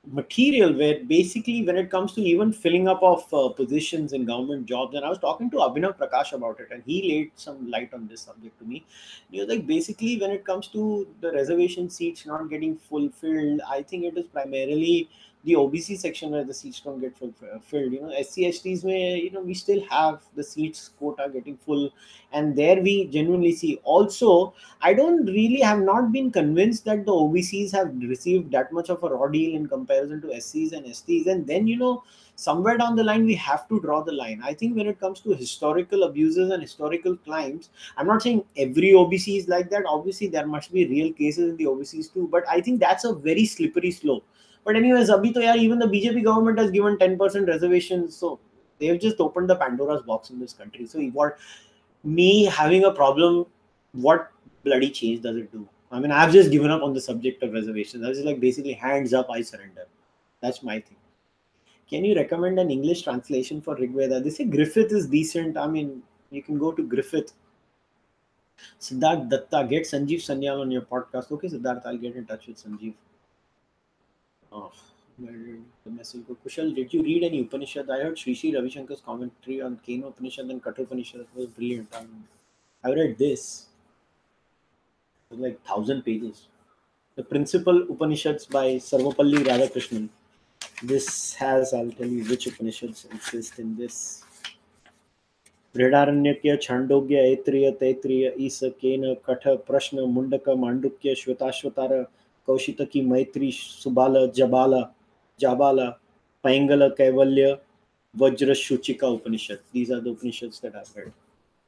material where basically when it comes to even filling up of uh, positions in government jobs, and I was talking to Abhinav Prakash about it, and he laid some light on this subject to me. He was like, basically when it comes to the reservation seats not getting fulfilled, I think it is primarily the O B C section where the seats don't get fulfilled. You know, S C S Ts may, you know, we still have the seats quota getting full, and there we genuinely see. Also, I don't really have not been convinced that the O B Cs have received that much of a raw deal in comparison to S Cs and S Ts. And then, you know, somewhere down the line, we have to draw the line. I think when it comes to historical abuses and historical crimes, I'm not saying every O B C is like that. Obviously, there must be real cases in the O B Cs too. But I think that's a very slippery slope. But anyways, abhi to yaar, even the B J P government has given ten percent reservations. So they've just opened the Pandora's box in this country. So what me having a problem, what bloody change does it do? I mean, I've just given up on the subject of reservations. I was just like, basically, hands up, I surrender. That's my thing. Can you recommend an English translation for Rig Veda? They say Griffith is decent. I mean, you can go to Griffith. Siddharth Datta, get Sanjeev Sanyal on your podcast. Okay, Siddharth, I'll get in touch with Sanjeev. Oh, the message. Kushal, did you read any Upanishad? I heard Sri Sri Ravi Shankar's commentary on Kena Upanishad and Katha Upanishad. It was brilliant. I mean, I read this. It was like thousand pages. The Principal Upanishads by Sarvapalli Radhakrishnan. This has, I'll tell you which Upanishads exist in this. Vridaranyakya, Chandogya, Aitriya, Taitriya, Isa, Kena, Katha, Prashna, Mundaka, Mandukya, Shvetashvatara, Kaushitaki, Maitri, Subala, Jabala, Jabala, Paingala, Kaivalya, Vajra, Shuchika Upanishad. These are the Upanishads that I've read.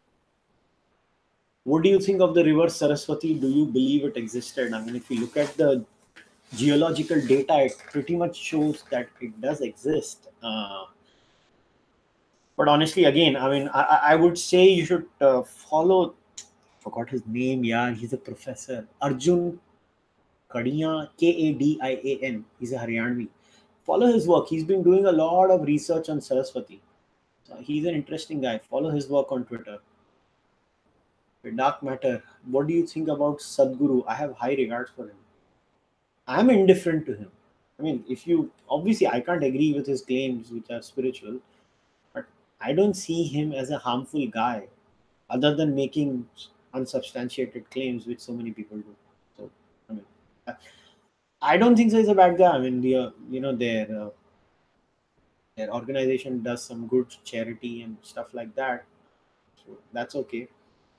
What do you think of the river Saraswati? Do you believe it existed? I mean, if you look at the geological data, it pretty much shows that it does exist. Uh, but honestly, again, I mean, I, I would say you should uh, follow, forgot his name, yeah, he's a professor, Arjun Kadian, K A D I A N. He's a Haryanvi. Follow his work. He's been doing a lot of research on Saraswati. So he's an interesting guy. Follow his work on Twitter. Dark Matter. What do you think about Sadhguru? I have high regards for him. I'm indifferent to him. I mean, if you obviously, I can't agree with his claims, which are spiritual, but I don't see him as a harmful guy, other than making unsubstantiated claims, which so many people do. So, I mean, I don't think so. He's a bad guy. I mean, the uh, you know their uh, their organization does some good charity and stuff like that, so that's okay.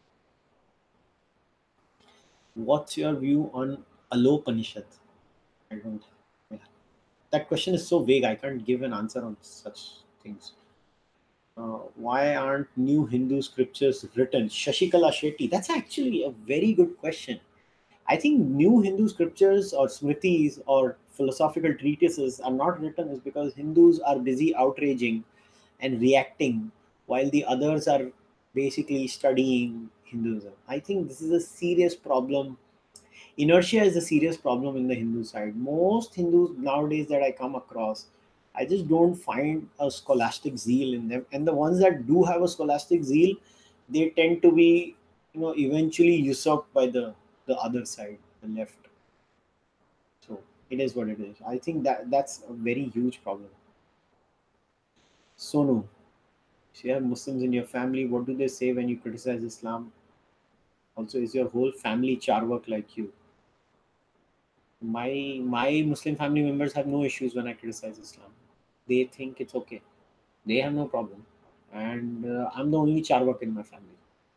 What's your view on Alopanishad? I don't. Yeah. That question is so vague. I can't give an answer on such things. Uh, why aren't new Hindu scriptures written? Shashikala Shetty. That's actually a very good question. I think new Hindu scriptures or smritis or philosophical treatises are not written is because Hindus are busy outraging and reacting while the others are basically studying Hinduism. I think this is a serious problem. Inertia is a serious problem in the Hindu side. Most Hindus nowadays that I come across, I just don't find a scholastic zeal in them. And the ones that do have a scholastic zeal, they tend to be, you know, eventually usurped by the, the other side, the left. So it is what it is. I think that that's a very huge problem. Sonu, if you have Muslims in your family, what do they say when you criticize Islam? Also, is your whole family charwak like you? My my Muslim family members have no issues when I criticize Islam. They think it's okay. They have no problem, and uh, I'm the only charwak in my family.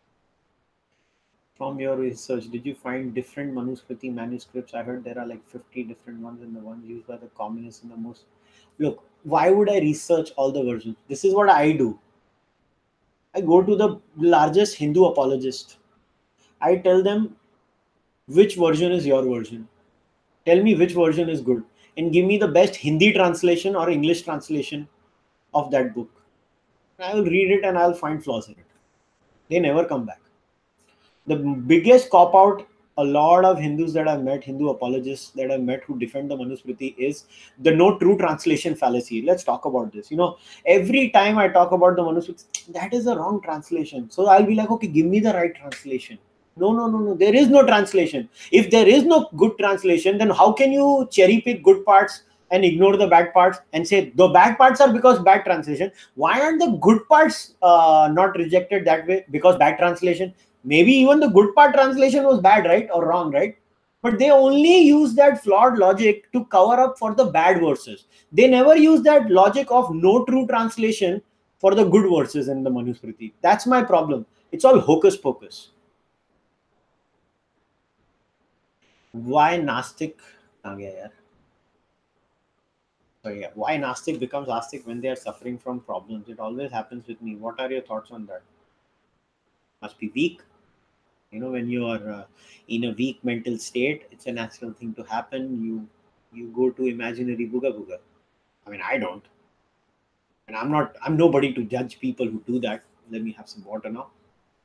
From your research, did you find different Manuskriti manuscripts? I heard there are like fifty different ones, and the ones used by the communists and the most. Look, why would I research all the versions? This is what I do. I go to the largest Hindu apologist. I tell them which version is your version. Tell me which version is good and give me the best Hindi translation or English translation of that book. I will read it and I'll find flaws in it. They never come back. The biggest cop out a lot of Hindus that I've met, Hindu apologists that I've met who defend the Manusmriti is the no true translation fallacy. Let's talk about this. You know, every time I talk about the Manusmriti, that is a wrong translation. So I'll be like, okay, give me the right translation. No, no, no, no. There is no translation. If there is no good translation, then how can you cherry pick good parts and ignore the bad parts and say the bad parts are because bad translation. Why aren't the good parts uh, not rejected that way because bad translation? Maybe even the good part translation was bad, right, or wrong, right? But they only use that flawed logic to cover up for the bad verses. They never use that logic of no true translation for the good verses in the Manusmriti. That's my problem. It's all hocus pocus. Why Nastic? आ गया यार. So yeah, why Nastic becomes Astic when they are suffering from problems? It always happens with me. What are your thoughts on that? Must be weak. You know, when you are uh, in a weak mental state, it's a natural thing to happen. You you go to imaginary booga booga. I mean, I don't, and I'm not. I'm nobody to judge people who do that. Let me have some water now.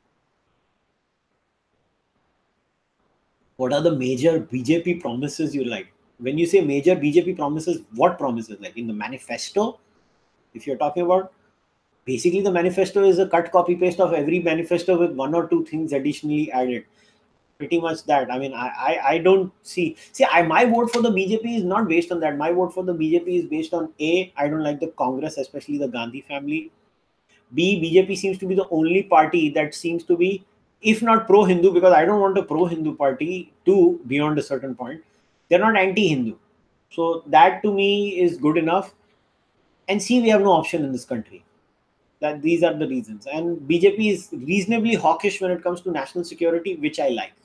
What are the major B J P promises you like? When you say major B J P promises, what promises? Like in the manifesto, if you're talking about, basically the manifesto is a cut copy paste of every manifesto with one or two things additionally added. Pretty much that. I mean, I I, I don't see. See, I my vote for the B J P is not based on that. My vote for the B J P is based on A. I don't like the Congress, especially the Gandhi family. B, B J P seems to be the only party that seems to be, if not pro-Hindu, because I don't want a pro-Hindu party to beyond a certain point. They're not anti-Hindu. So that to me is good enough. And C, we have no option in this country. That these are the reasons. And B J P is reasonably hawkish when it comes to national security, which I like.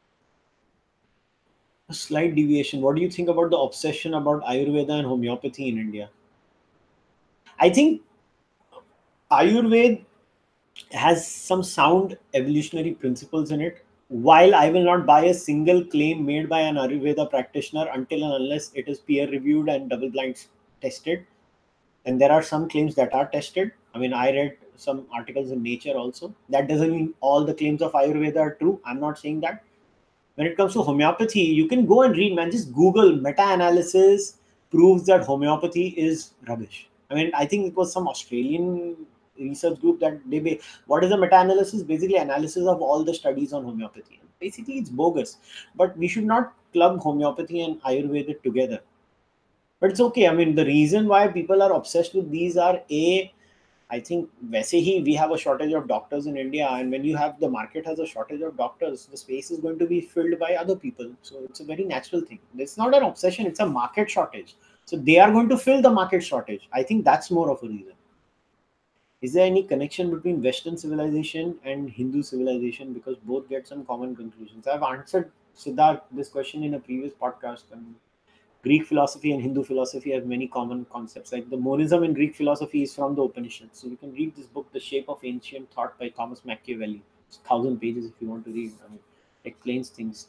A slight deviation. What do you think about the obsession about Ayurveda and homeopathy in India? I think Ayurveda has some sound evolutionary principles in it. While I will not buy a single claim made by an Ayurveda practitioner until and unless it is peer reviewed and double blind tested, and there are some claims that are tested. I mean, I read some articles in Nature also. That doesn't mean all the claims of Ayurveda are true. I'm not saying that. When it comes to homeopathy, you can go and read, man. Just Google meta-analysis proves that homeopathy is rubbish. I mean, I think it was some Australian research group that they ba- what is a meta-analysis? Basically, analysis of all the studies on homeopathy. Basically, it's bogus. But we should not club homeopathy and Ayurveda together. But it's okay. I mean, the reason why people are obsessed with these are A, I think वैसे ही we have a shortage of doctors in India, and when you have the market has a shortage of doctors, the space is going to be filled by other people. So it's a very natural thing. It's not an obsession; it's a market shortage. So they are going to fill the market shortage. I think that's more of a reason. Is there any connection between Western civilization and Hindu civilization? Because both get some common conclusions. I've answered Siddharth this question in a previous podcast. And Greek philosophy and Hindu philosophy have many common concepts. Like the monism in Greek philosophy is from the Upanishads. So you can read this book, The Shape of Ancient Thought by Thomas Machiavelli. It's thousand pages if you want to read. I mean, it explains things.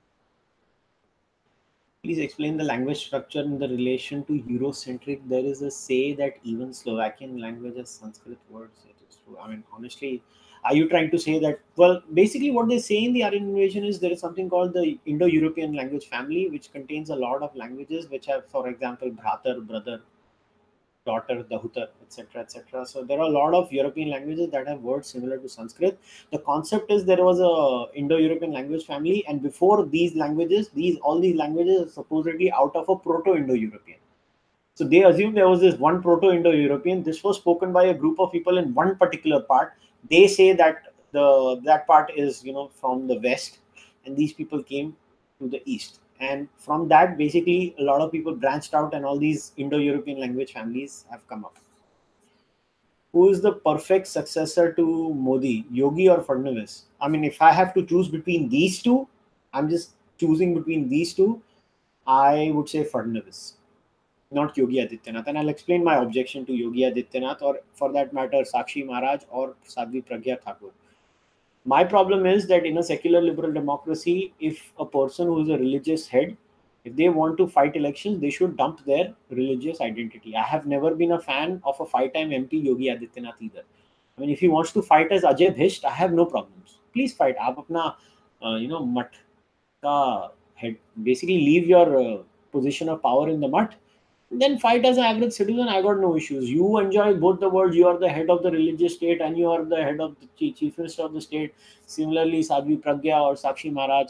Please explain the language structure in the relation to Eurocentric. There is a say that even Slovakian language has Sanskrit words. It is true. I mean, honestly, are you trying to say that? Well, basically, what they say in the Aryan invasion is there is something called the Indo-European language family, which contains a lot of languages, which have, for example, bhratar, brother, daughter, dahutar, et cetera, et cetera. So there are a lot of European languages that have words similar to Sanskrit. The concept is there was a Indo-European language family, and before these languages, these all these languages are supposedly out of a Proto-Indo-European. So they assume there was this one Proto-Indo-European. This was spoken by a group of people in one particular part. They say that the that part is you know from the west, and these people came to the east. And from that, basically, a lot of people branched out, and all these Indo-European language families have come up. Who is the perfect successor to Modi, Yogi or Fadnavis? I mean, if I have to choose between these two, I'm just choosing between these two. I would say Fadnavis, not Yogi Adityanath. And I'll explain my objection to Yogi Adityanath, or for that matter, Sakshi Maharaj or Sadhvi Pragya Thakur. My problem is that in a secular liberal democracy, if a person who is a religious head, if they want to fight elections, they should dump their religious identity. I have never been a fan of a five-time M P Yogi Adityanath either. I mean, if he wants to fight as Ajay Bhisht, I have no problems. Please fight. आप अपना uh, you know मठ का head. Basically, leave your uh, position of power in the mutt. Then fight as an average citizen. I got no issues. You enjoy both the worlds. You are the head of the religious state and you are the head of the chief, chief minister of the state. Similarly, Sadhvi Pragya or Sakshi Maharaj.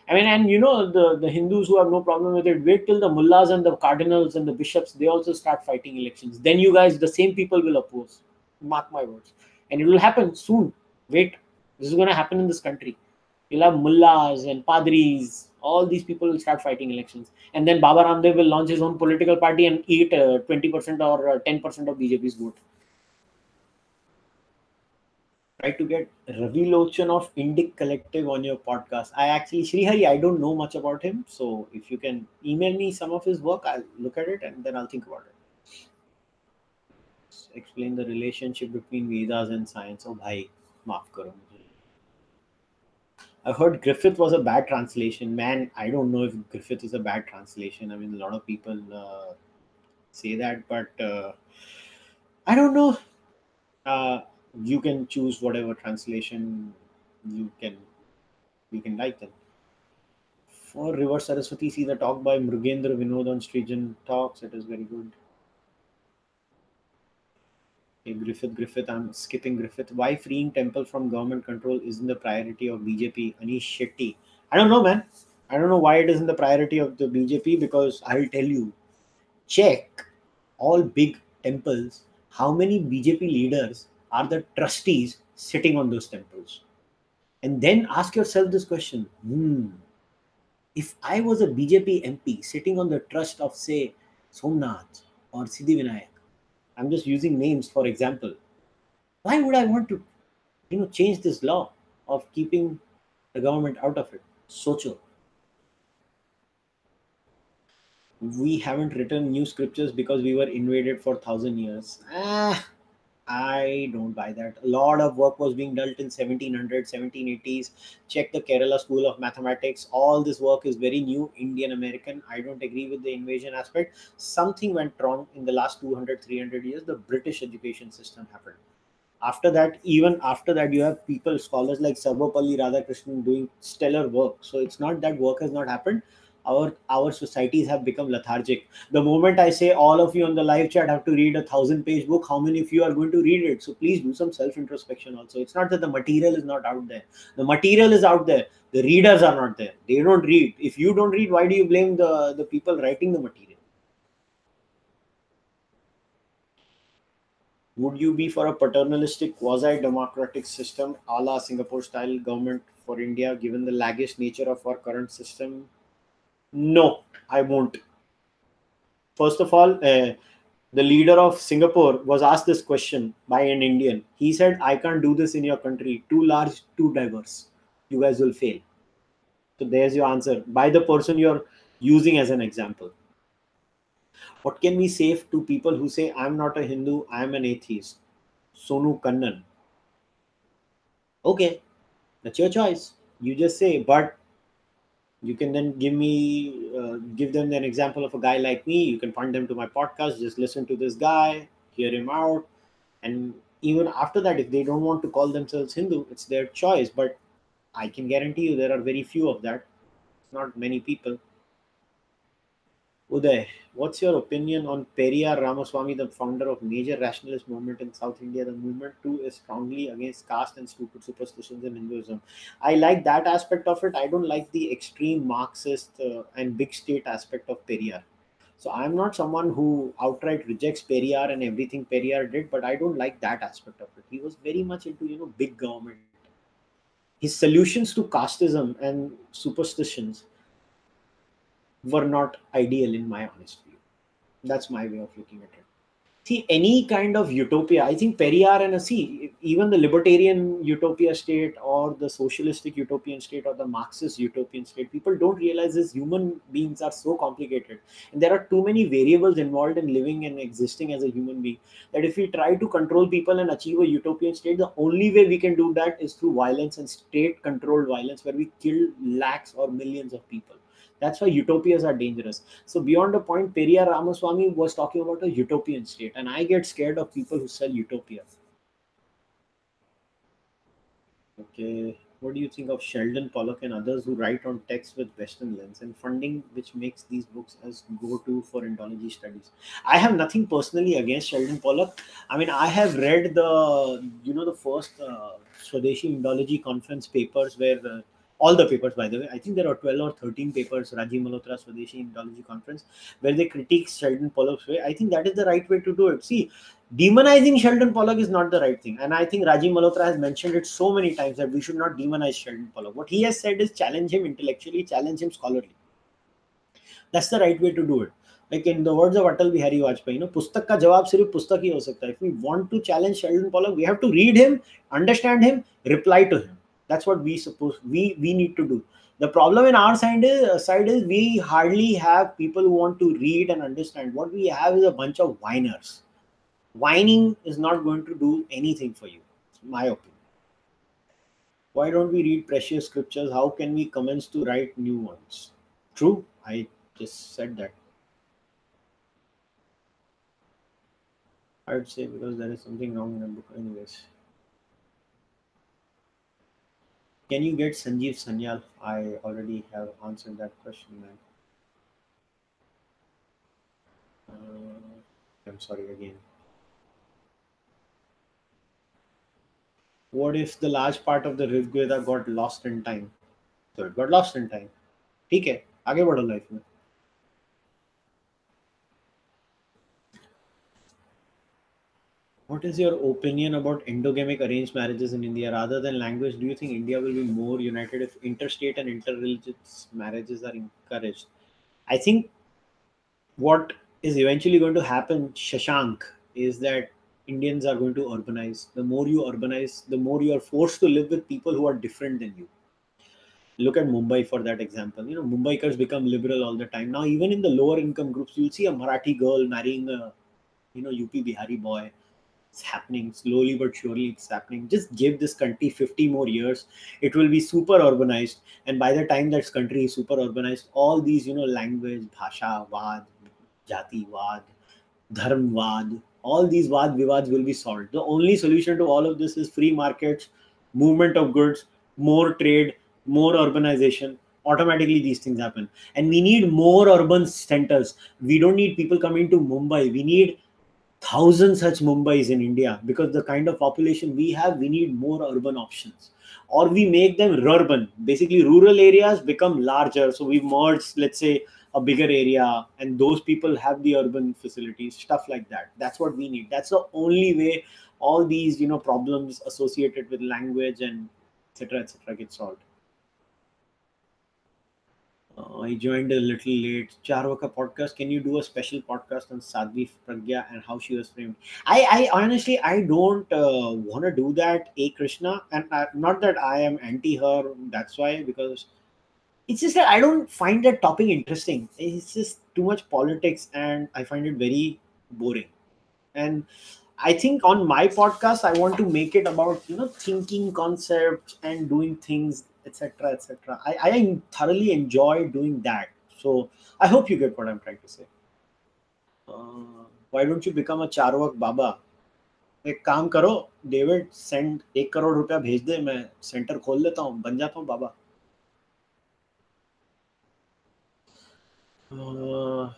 I mean, and you know, the, the Hindus who have no problem with it, wait till the mullahs and the cardinals and the bishops, they also start fighting elections. Then you guys, the same people will oppose. Mark my words. And it will happen soon. Wait. This is going to happen in this country. You'll have mullahs and padris. All these people will start fighting elections. And then Baba Ramdev will launch his own political party and eat uh, twenty percent or uh, ten percent of B J P's vote. Try to get Ravi Lochan of Indic Collective on your podcast. I actually, Srihari, I don't know much about him. So if you can email me some of his work, I'll look at it and then I'll think about it. Explain the relationship between Vedas and science. Oh, bhai, maaf karo mujhe. I've heard Griffith was a bad translation. Man, I don't know if Griffith is a bad translation. I mean, a lot of people uh, say that, but uh, I don't know. Uh, you can choose whatever translation you can you can like them. For River Saraswati, see the talk by Mrugendra Vinod on Strijan Talks. It is very good. Okay, Griffith, Griffith, I'm skipping Griffith. Why freeing temple from government control isn't the priority of B J P? Anish Shetty. I don't know, man. I don't know why it isn't the priority of the B J P, because I'll tell you. Check all big temples. How many B J P leaders are the trustees sitting on those temples? And then ask yourself this question. Hmm, if I was a B J P M P sitting on the trust of, say, Somnath or Siddhivinayak, I'm just using names for example, why would I want to, you know, change this law of keeping the government out of it? Socho. We haven't written new scriptures because we were invaded for thousand years. Ah, I don't buy that. A lot of work was being done in seventeen hundreds, seventeen eighties. Check the Kerala School of Mathematics. All this work is very new, Indian American. I don't agree with the invasion aspect. Something went wrong in the last two hundred, three hundred years. The British education system happened. After that, even after that, you have people, scholars like Sarvapalli Radhakrishnan doing stellar work. So it's not that work has not happened. Our our societies have become lethargic. The moment I say all of you on the live chat have to read a thousand page book, how many of you are going to read it? So please do some self introspection also. It's not that the material is not out there. The material is out there. The readers are not there. They don't read. If you don't read, why do you blame the, the people writing the material? Would you be for a paternalistic quasi-democratic system, a la Singapore-style government for India, given the laggish nature of our current system? No, I won't. First of all, uh, the leader of Singapore was asked this question by an Indian. He said, I can't do this in your country. Too large, too diverse. You guys will fail. So there's your answer by the person you're using as an example. What can we say to people who say, I'm not a Hindu, I'm an atheist? Sonu Kannan. Okay, that's your choice. You just say, but you can then give me, uh, give them an example of a guy like me. You can point them to my podcast, just listen to this guy, hear him out. And even after that, if they don't want to call themselves Hindu, it's their choice. But I can guarantee you there are very few of that. Not many people. Uday, what's your opinion on Periyar Ramaswamy, the founder of major rationalist movement in South India? The movement too is strongly against caste and stupid superstitions in Hinduism. I like that aspect of it. I don't like the extreme Marxist uh, and big state aspect of Periyar. So I'm not someone who outright rejects Periyar and everything Periyar did, but I don't like that aspect of it. He was very much into, you know, big government. His solutions to casteism and superstitions were not ideal in my honest view. That's my way of looking at it. See, any kind of utopia, I think Periyar and a see, even the libertarian utopia state or the socialistic utopian state or the Marxist utopian state, people don't realize this human beings are so complicated. And there are too many variables involved in living and existing as a human being that if we try to control people and achieve a utopian state, the only way we can do that is through violence and state controlled violence where we kill lakhs or millions of people. That's why utopias are dangerous. So beyond the point, Periyar Ramaswamy was talking about a utopian state, and I get scared of people who sell utopia. Okay, what do you think of Sheldon Pollock and others who write on text with Western lens and funding, which makes these books as go-to for Indology studies? I have nothing personally against Sheldon Pollock. I mean, I have read the, you know, the first uh, Swadeshi Indology conference papers where. Uh, all the papers, by the way. I think there are twelve or thirteen papers, Rajiv Malhotra Swadeshi Indology Conference, where they critique Sheldon Pollock's way. I think that is the right way to do it. See, demonizing Sheldon Pollock is not the right thing. And I think Rajiv Malhotra has mentioned it so many times that we should not demonize Sheldon Pollock. What he has said is challenge him intellectually, challenge him scholarly. That's the right way to do it. Like in the words of Atal Bihari Vajpayee, you know, pustak ka jawab sirf pustak hi ho sakta hai. If we want to challenge Sheldon Pollock, we have to read him, understand him, reply to him. That's what we suppose we we need to do. The problem in our side is, side is we hardly have people who want to read and understand. What we have is a bunch of whiners. Whining is not going to do anything for you. It's my opinion. Why don't we read precious scriptures? How can we commence to write new ones? True, I just said that. I would say because there is something wrong in the book. Anyways. Can you get Sanjeev Sanyal? I already have answered that question, man. Uh, I'm sorry again. What if the large part of the Rig Veda got lost in time? So it got lost in time. ठीक है, आगे बढ़ो life में. What is your opinion about endogamic arranged marriages in India? Rather than language, do you think India will be more united if interstate and interreligious marriages are encouraged? I think what is eventually going to happen, Shashank, is that Indians are going to urbanize. The more you urbanize, the more you are forced to live with people who are different than you. Look at Mumbai for that example. You know, Mumbaikars become liberal all the time. Now, even in the lower income groups, you'll see a Marathi girl marrying a, you know, U P Bihari boy. It's happening slowly but surely. It's happening. Just give this country fifty more years, it will be super urbanized. And by the time that country is super urbanized, all these, you know, language, bhasha, vad, jati vad, dharm vad, all these vad vivads will be solved. The only solution to all of this is free markets, movement of goods, more trade, more urbanization. Automatically these things happen. And we need more urban centers. We don't need people coming to Mumbai. We need thousand such Mumbais in India, because the kind of population we have, we need more urban options. Or we make them rurban. Basically, rural areas become larger. So we merge, let's say, a bigger area, and those people have the urban facilities, stuff like that. That's what we need. That's the only way all these, you know, problems associated with language and et cetera et cetera get solved. Uh, I joined a little late. Charvaka podcast. Can you do a special podcast on Sadhvi Pragya and how she was framed? I, I honestly, I don't uh, want to do that, A Krishna, and uh, not that I am anti her. That's why, because it's just that I don't find that topic interesting. It's just too much politics, and I find it very boring. And I think on my podcast, I want to make it about, you know, thinking concepts and doing things, et cetera et cetera. I, I thoroughly enjoy doing that. So I hope you get what I'm trying to say. Uh, why don't you become a Charvak Baba? एक काम करो, David send एक करोड़ रुपया भेज दे, मैं centre खोल लेता हूँ, बन जाता हूँ बाबा. Uh,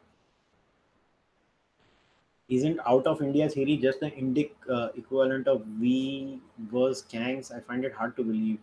isn't out of India theory just the Indic uh, equivalent of we was Kangs? I find it hard to believe.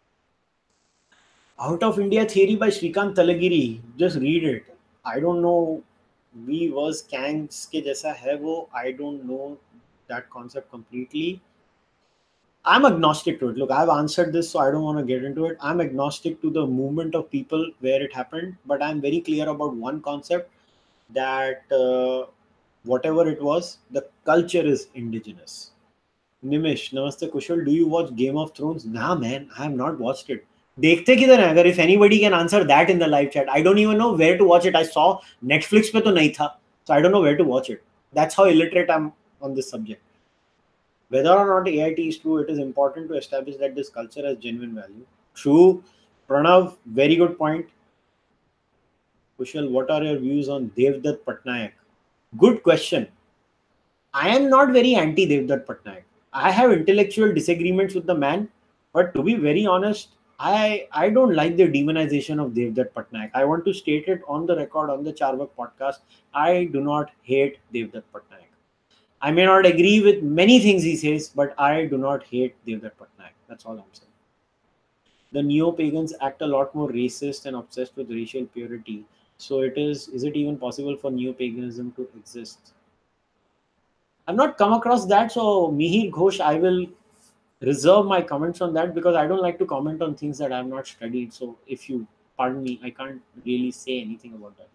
Out of India theory by Shrikant Talagiri. Just read it. I don't know. We was Kangs के जैसा है वो. I don't know that concept completely. I'm agnostic to it. Look, I've answered this, so I don't want to get into it. I'm agnostic to the movement of people where it happened, but I'm very clear about one concept, that uh, whatever it was, the culture is indigenous. Nimish, Namaste Kushal, do you watch Game of Thrones? Nah, man, I have not watched it. देखते किधर है? अगर if anybody can answer that in the live chat, I don't even know where to watch it. I saw Netflix पे तो नहीं था, so I don't know where to watch it. That's how illiterate I'm on this subject. Whether or not A I T is true, it is important to establish that this culture has genuine value. True. Pranav, very good point. Kushal, what are your views on Devdutt Patnaik? Good question. I am not very anti Devdutt Patnaik. I have intellectual disagreements with the man, but to be very honest, I I don't like the demonization of Devdutt Patnaik. I want to state it on the record on the Charvak podcast. I do not hate Devdutt Patnaik. I may not agree with many things he says, but I do not hate Devdutt Patnaik. That's all I'm saying. the neo-pagans act a lot more racist and obsessed with racial purity. So it is is it even possible for neo-paganism to exist? I've not come across that, so Mihir Ghosh, I will reserve my comments on that because I don't like to comment on things that I have not studied. So if you pardon me, I can't really say anything about that.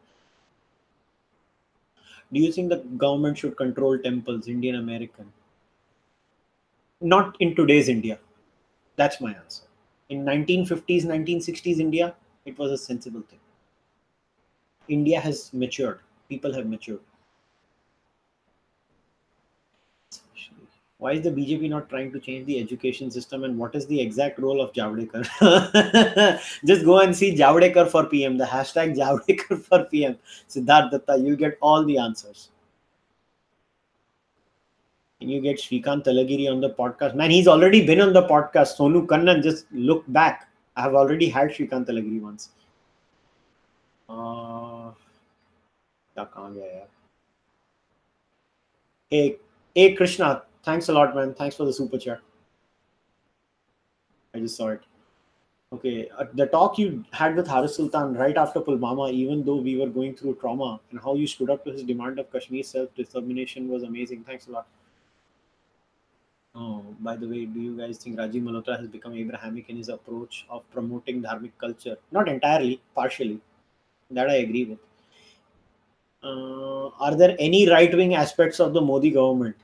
Do you think the government should control temples, Indian American? Not in today's India. That's my answer. In nineteen fifties, nineteen sixties India, it was a sensible thing. India has matured. People have matured. Why is the B J P not trying to change the education system, and what is the exact role of Javadekar? Just go and see Javadekar for P M, the hashtag Javadekar for P M. Siddharth Datta, you'll get all the answers. Can you get Shrikant Talagiri on the podcast? Man, he's already been on the podcast. Sonu Kannan, just look back. I have already had Shrikant Talagiri once. Uh, hey, hey, Krishna. Thanks a lot, man. Thanks for the super chat. I just saw it. Okay, uh, the talk you had with Haris Sultan right after Pulwama, even though we were going through trauma, and how you stood up to his demand of Kashmir self-determination was amazing. Thanks a lot. Oh, by the way, do you guys think Rajiv Malhotra has become Abrahamic in his approach of promoting dharmic culture? Not entirely, partially. That I agree with. Uh, are there any right-wing aspects of the Modi government?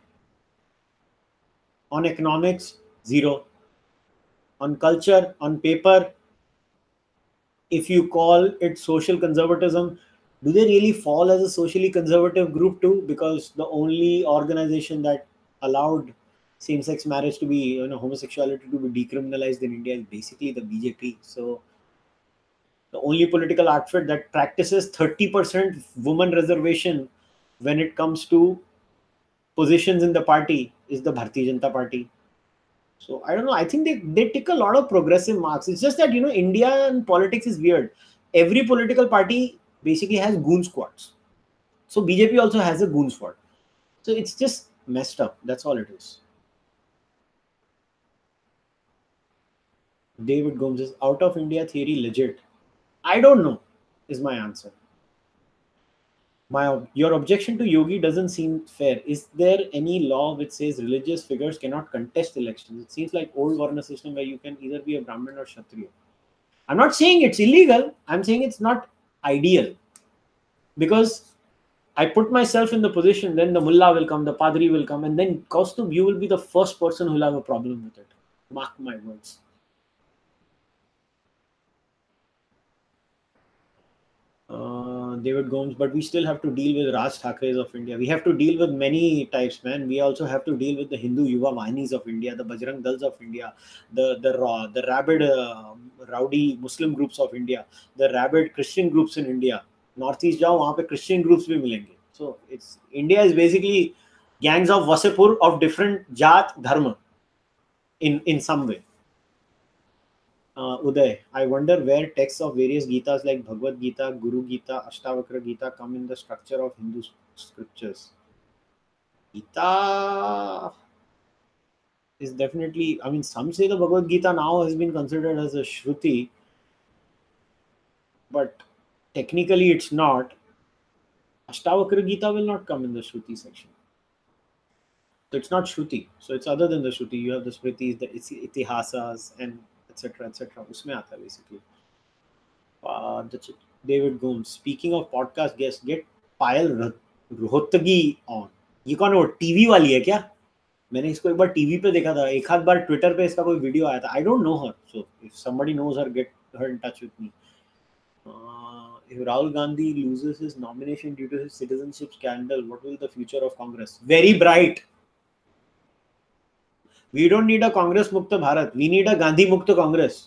On economics, zero. On culture, on paper, if you call it social conservatism, do they really fall as a socially conservative group too? Because the only organization that allowed same-sex marriage to be, you know, homosexuality to be decriminalized in India is basically the B J P. So the only political outfit that practices thirty percent woman reservation when it comes to positions in the party is the Bharatiya Janata Party. So I don't know. I think they, they tick a lot of progressive marks. It's just that, you know, Indian politics is weird. Every political party basically has goon squads. So B J P also has a goon squad. So it's just messed up. That's all it is. David Gomes is out of India theory legit. I don't know, is my answer. My your objection to Yogi doesn't seem fair. Is there any law which says religious figures cannot contest elections? It seems like old Varna system where you can either be a Brahmin or Kshatriya. I'm not saying it's illegal. I'm saying it's not ideal. Because I put myself in the position, then the mullah will come, the padri will come, and then Kaustubh, you will be the first person who will have a problem with it. Mark my words. Uh, David Gomes, but we still have to deal with Raj Thakres of India. We have to deal with many types, man. We also have to deal with the Hindu Yuva Vahinis of India, the Bajrang Dals of India, the the raw, the rabid uh, rowdy Muslim groups of India, the rabid Christian groups in India. Northeast जाओ वहाँ पे Christian groups भी मिलेंगे. So it's India is basically gangs of Wasipur of different jat dharma in in some way. Uh, Uday, I wonder where texts of various Gitas like Bhagavad Gita, Guru Gita, Ashtavakra Gita come in the structure of Hindu scriptures. Gita is definitely, I mean, some say the Bhagavad Gita now has been considered as a Shruti, but technically it's not. Ashtavakra Gita will not come in the Shruti section. So it's not Shruti. So it's other than the Shruti. You have the Smritis, the Itihasas, and et cetera et cetera. Usme aata basically. Uh, the David Gomes. Speaking of podcast guests, get Payal Rohtagi on. ये कौन है वो TV वाली है क्या? मैंने इसको एक बार टीवी पे देखा था. एक आध बार ट्विटर पे इसका कोई वीडियो आया था. I don't know her. So if somebody knows her, get her in touch with me. Uh, if Rahul Gandhi loses his nomination due to his citizenship scandal, what will the future of Congress? Very bright. We don't need a Congress Mukta Bharat. We need a Gandhi Mukta Congress.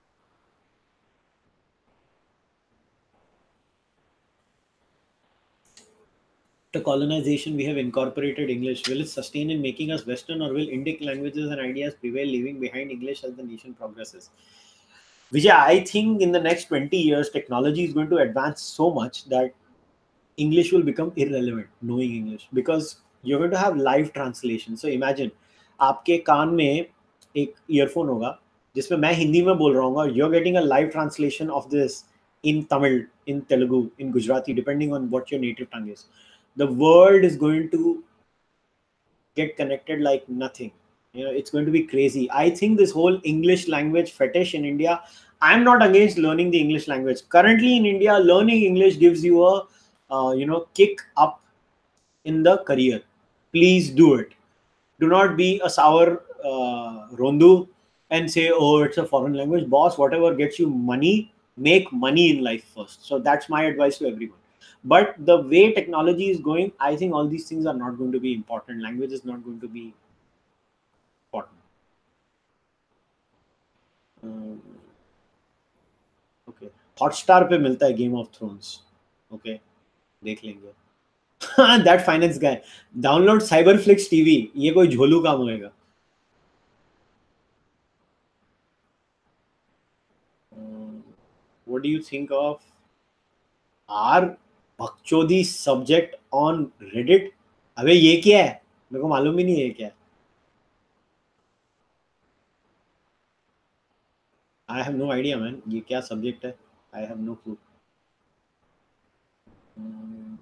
The colonization, we have incorporated English. Will it sustain in making us Western, or will Indic languages and ideas prevail, leaving behind English as the nation progresses? Vijay, I think in the next twenty years, technology is going to advance so much that English will become irrelevant, knowing English, because you're going to have live translation. So imagine, आपके कान में एक earphone होगा जिसमें मैं हिंदी में बोल रहा हूँ और you're getting a live translation of this in Tamil, in Telugu, in Gujarati, depending on what your native tongue is. The world is going to get connected like nothing. You know, it's going to be crazy. I think this whole English language fetish in India, I'm not against learning the English language. Currently in India, learning English gives you a, uh, you know, kick up in the career. Please do it. Do not be a sour uh, rondu and say, oh, it's a foreign language. Boss, whatever gets you money, make money in life first. So that's my advice to everyone. But the way technology is going, I think all these things are not going to be important. Language is not going to be important. Um, okay. Hotstar पे मिलता है Game of Thrones. Okay, देख लेंगे. That finance guy, download Cyberflix TV. ये कोई झोलू काम होएगा. What do you think of our बकचोदी सब्जेक्ट ऑन रेडिट? अबे ये क्या है? मेरे को मालूम ही नहीं है क्या है. I have no idea, man. ये क्या सब्जेक्ट है? I have no clue. Hmm.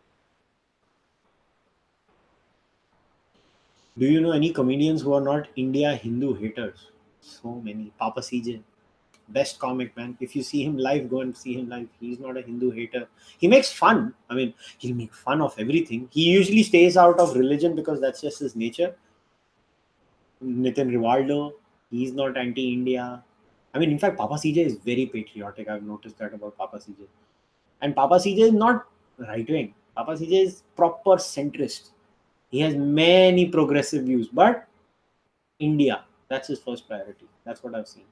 Do you know any comedians who are not India Hindu haters? So many. Papa C J, best comic, man. If you see him live, go and see him live. He's not a Hindu hater. He makes fun. I mean, he'll make fun of everything. He usually stays out of religion because that's just his nature. Nitin Rivaldo, he's not anti-India. I mean, in fact, Papa C J is very patriotic. I've noticed that about Papa C J. And Papa C J is not right-wing. Papa C J is proper centrist. He has many progressive views, but India, that's his first priority. That's what I've seen.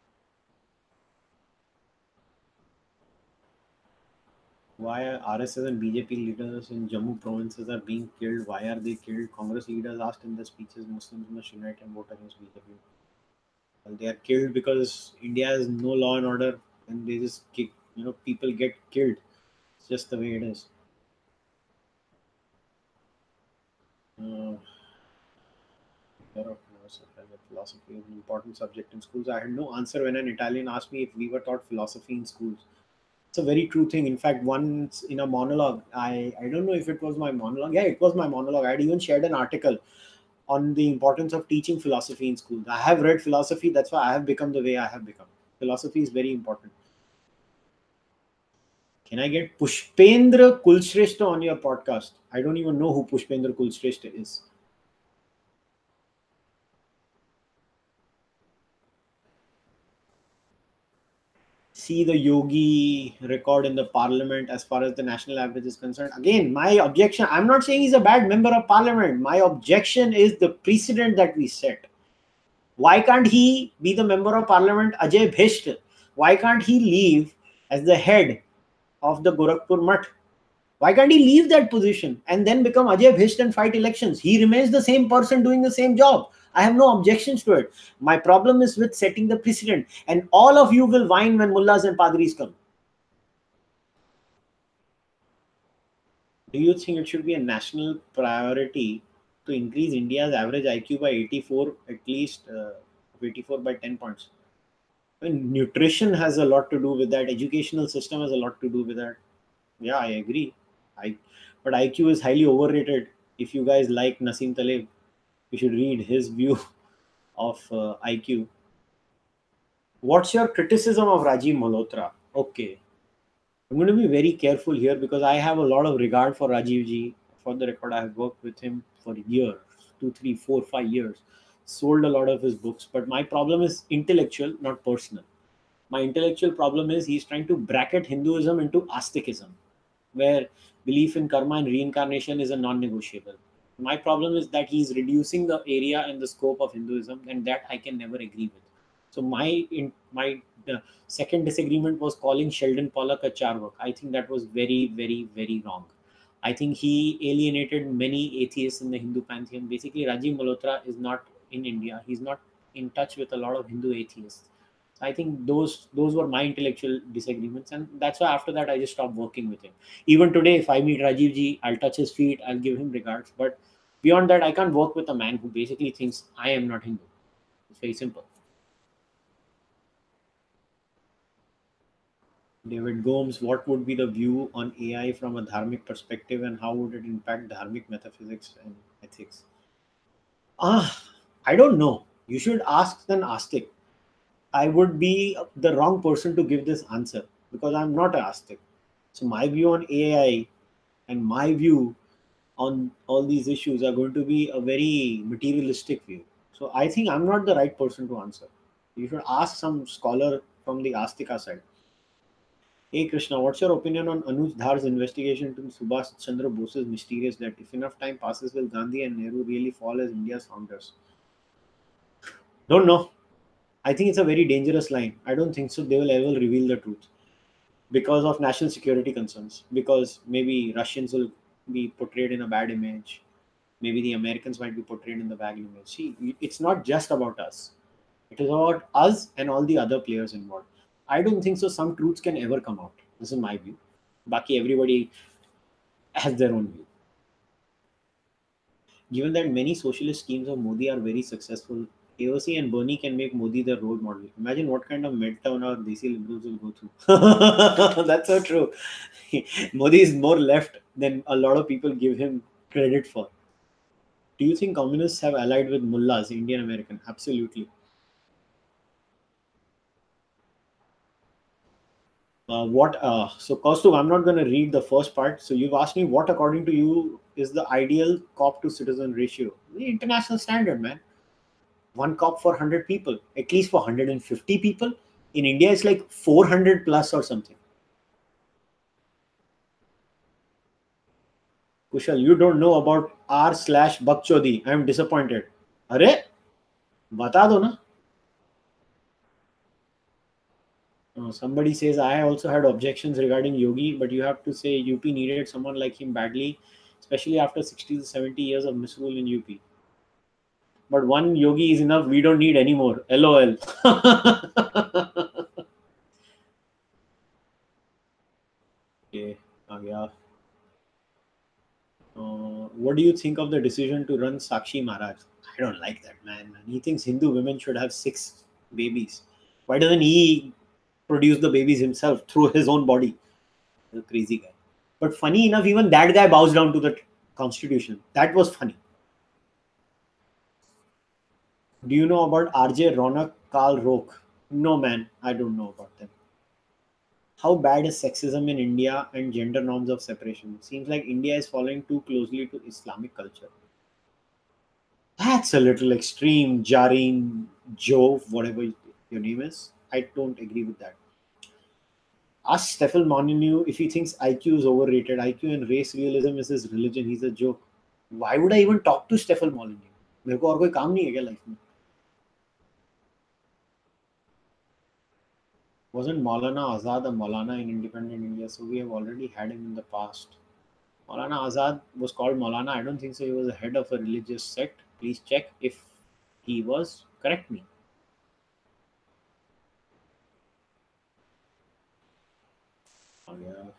Why are R S S and B J P leaders in Jammu provinces are being killed? Why are they killed? Congress leaders asked in their speeches Muslims must unite and vote against B J P. Well, they are killed because India has no law and order, and they just kick, you know, people get killed. It's just the way it is. Uh, philosophy is an important subject in schools. I had no answer when an Italian asked me if we were taught philosophy in schools. It's a very true thing. In fact, once in a monologue, I, I don't know if it was my monologue. Yeah, it was my monologue. I had even shared an article on the importance of teaching philosophy in schools. I have read philosophy. That's why I have become the way I have become. Philosophy is very important. Can I get Pushpendra Kulshrestha on your podcast? I don't even know who Pushpendra Kulshrestha is. See the Yogi record in the parliament as far as the national average is concerned. Again, my objection, I'm not saying he's a bad member of parliament. My objection is the precedent that we set. Why can't he be the member of parliament Ajay Bhisht? Why can't he leave as the head of the Gorakhpur Mutt? Why can't he leave that position and then become Ajay Bhisht and fight elections? He remains the same person doing the same job. I have no objections to it. My problem is with setting the precedent. And all of you will whine when mullahs and padris come. Do you think it should be a national priority to increase India's average I Q by eighty-four, at least uh, eighty-four by ten points? I mean, nutrition has a lot to do with that. Educational system has a lot to do with that. Yeah, I agree. I, but I Q is highly overrated. If you guys like Nassim Taleb, you should read his view of uh, I Q. What's your criticism of Rajiv Malhotra? Okay, I'm going to be very careful here because I have a lot of regard for Rajiv ji. For the record, I have worked with him for years, two, three, four, five years. Sold a lot of his books, but my problem is intellectual, not personal. My intellectual problem is he's trying to bracket Hinduism into Astikism, where belief in karma and reincarnation is a non-negotiable. My problem is that he's reducing the area and the scope of Hinduism, and that I can never agree with. So my in my the second disagreement was calling Sheldon Pollock a Charvak. I think that was very, very, very wrong. I think he alienated many atheists in the Hindu pantheon. Basically, Rajiv Malhotra is not in India. He's not in touch with a lot of Hindu atheists. I think those those were my intellectual disagreements, and that's why after that I just stopped working with him. Even today, if I meet Rajiv ji, I'll touch his feet, I'll give him regards. But beyond that, I can't work with a man who basically thinks I am not Hindu. It's very simple. David Gomes, what would be the view on A I from a dharmic perspective and how would it impact dharmic metaphysics and ethics? Ah, I don't know. You should ask an Astic. I would be the wrong person to give this answer because I'm not an Astic. So my view on A I and my view on all these issues are going to be a very materialistic view. So I think I'm not the right person to answer. You should ask some scholar from the Astika side. Hey Krishna, what's your opinion on Anuj Dhar's investigation to Subhash Chandra Bose's mysterious death? If enough time passes, will Gandhi and Nehru really fall as India's founders? Don't know. I think it's a very dangerous line. I don't think so. They will ever reveal the truth because of national security concerns. Because maybe Russians will be portrayed in a bad image. Maybe the Americans might be portrayed in the bad image. See, it's not just about us. It is about us and all the other players involved. I don't think so. Some truths can ever come out. This is my view. Baki, everybody has their own view. Given that many socialist schemes of Modi are very successful, A O C and Bernie can make Modi their role model. Imagine what kind of meltdown our Desi liberals will go through. That's so true. Modi is more left than a lot of people give him credit for. Do you think communists have allied with mullahs, Indian American? Absolutely. Uh, what? Uh, so, Kaustubh, I'm not going to read the first part. So, you've asked me what, according to you, is the ideal cop to citizen ratio? The international standard, man. One cop for one hundred people, at least for one hundred fifty people. In India, it's like four hundred plus or something. Kushal, you don't know about r slash Bakchodi. I am disappointed. Arre, bata do na. Uh, somebody says I also had objections regarding Yogi, but you have to say U P needed someone like him badly, especially after sixty to seventy years of misrule in U P. But one Yogi is enough. We don't need any more. LOL. Okay. Uh, yeah. Uh, what do you think of the decision to run Sakshi Maharaj? I don't like that, man. He thinks Hindu women should have six babies. Why doesn't he produce the babies himself through his own body? He's a crazy guy. But funny enough, even that guy bows down to the constitution. That was funny. Do you know about R J Ronak Karl Rock? No, man. I don't know about them. How bad is sexism in India and gender norms of separation? Seems like India is following too closely to Islamic culture. That's a little extreme, Jareen, Joe, whatever your name is. I don't agree with that. Ask Stefan Molyneux if he thinks I Q is overrated. I Q and race realism is his religion. He's a joke. Why would I even talk to Stefan Molyneux? मेरे को और कोई काम नहीं है क्या life में? Wasn't Maulana Azad a Maulana in independent India? So we have already had him in the past. Maulana Azad was called Maulana. I don't think so. He was a head of a religious sect. Please check if he was. Correct me. Oh, yeah.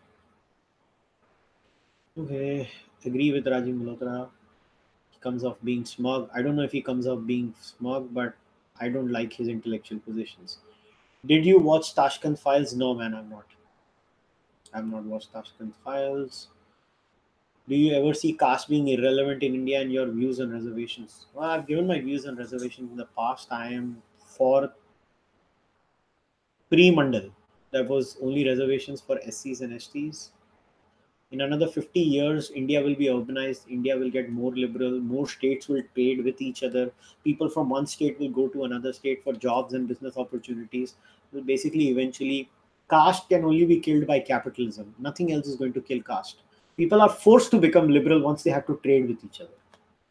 Okay. Agree with Rajiv Malhotra. He comes off being smug. I don't know if he comes off being smug, but I don't like his intellectual positions. Did you watch Tashkent Files? No, man, I'm not. I've not watched Tashkent Files. Do you ever see caste being irrelevant in India and your views on reservations? Well, I've given my views on reservations in the past. I am for pre-Mandal. There was only reservations for S Cs and S Ts. In another fifty years, India will be urbanized. India will get more liberal. More states will trade with each other. People from one state will go to another state for jobs and business opportunities. Well, basically, eventually, caste can only be killed by capitalism. Nothing else is going to kill caste. People are forced to become liberal once they have to trade with each other.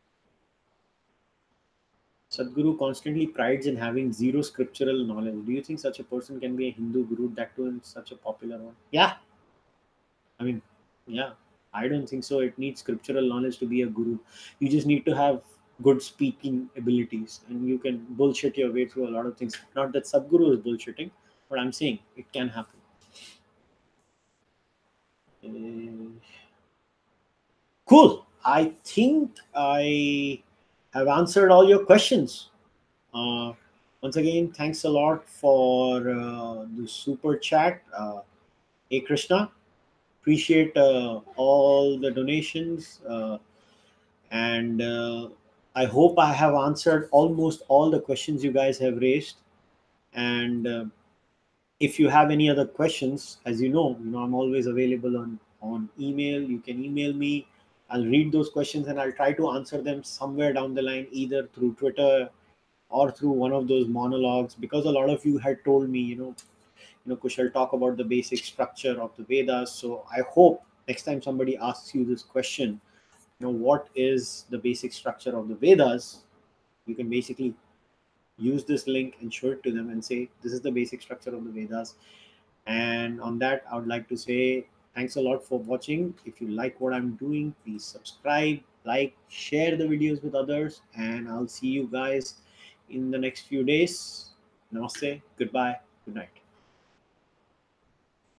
Sadhguru constantly prides in having zero scriptural knowledge. Do you think such a person can be a Hindu guru, that too in such a popular one? Yeah, I mean, yeah, I don't think so. It needs scriptural knowledge to be a guru. You just need to have good speaking abilities and you can bullshit your way through a lot of things. Not that Sadhguru is bullshitting, but I'm saying it can happen. Uh, cool. I think I have answered all your questions. Uh, Once again, thanks a lot for uh, the super chat. Uh, Hey Krishna, appreciate uh, all the donations, uh, and uh, I hope I have answered almost all the questions you guys have raised. And uh, if you have any other questions, as you know, you know I'm always available on on email. You can email me. I'll read those questions and I'll try to answer them somewhere down the line, either through Twitter or through one of those monologues. Because a lot of you had told me, you know, you know, Kushal, talk about the basic structure of the Vedas. So I hope next time somebody asks you this question, you know, what is the basic structure of the Vedas? You can basically use this link and show it to them and say, this is the basic structure of the Vedas. And on that, I would like to say thanks a lot for watching. If you like what I'm doing, please subscribe, like, share the videos with others, and I'll see you guys in the next few days. Namaste, goodbye, good night.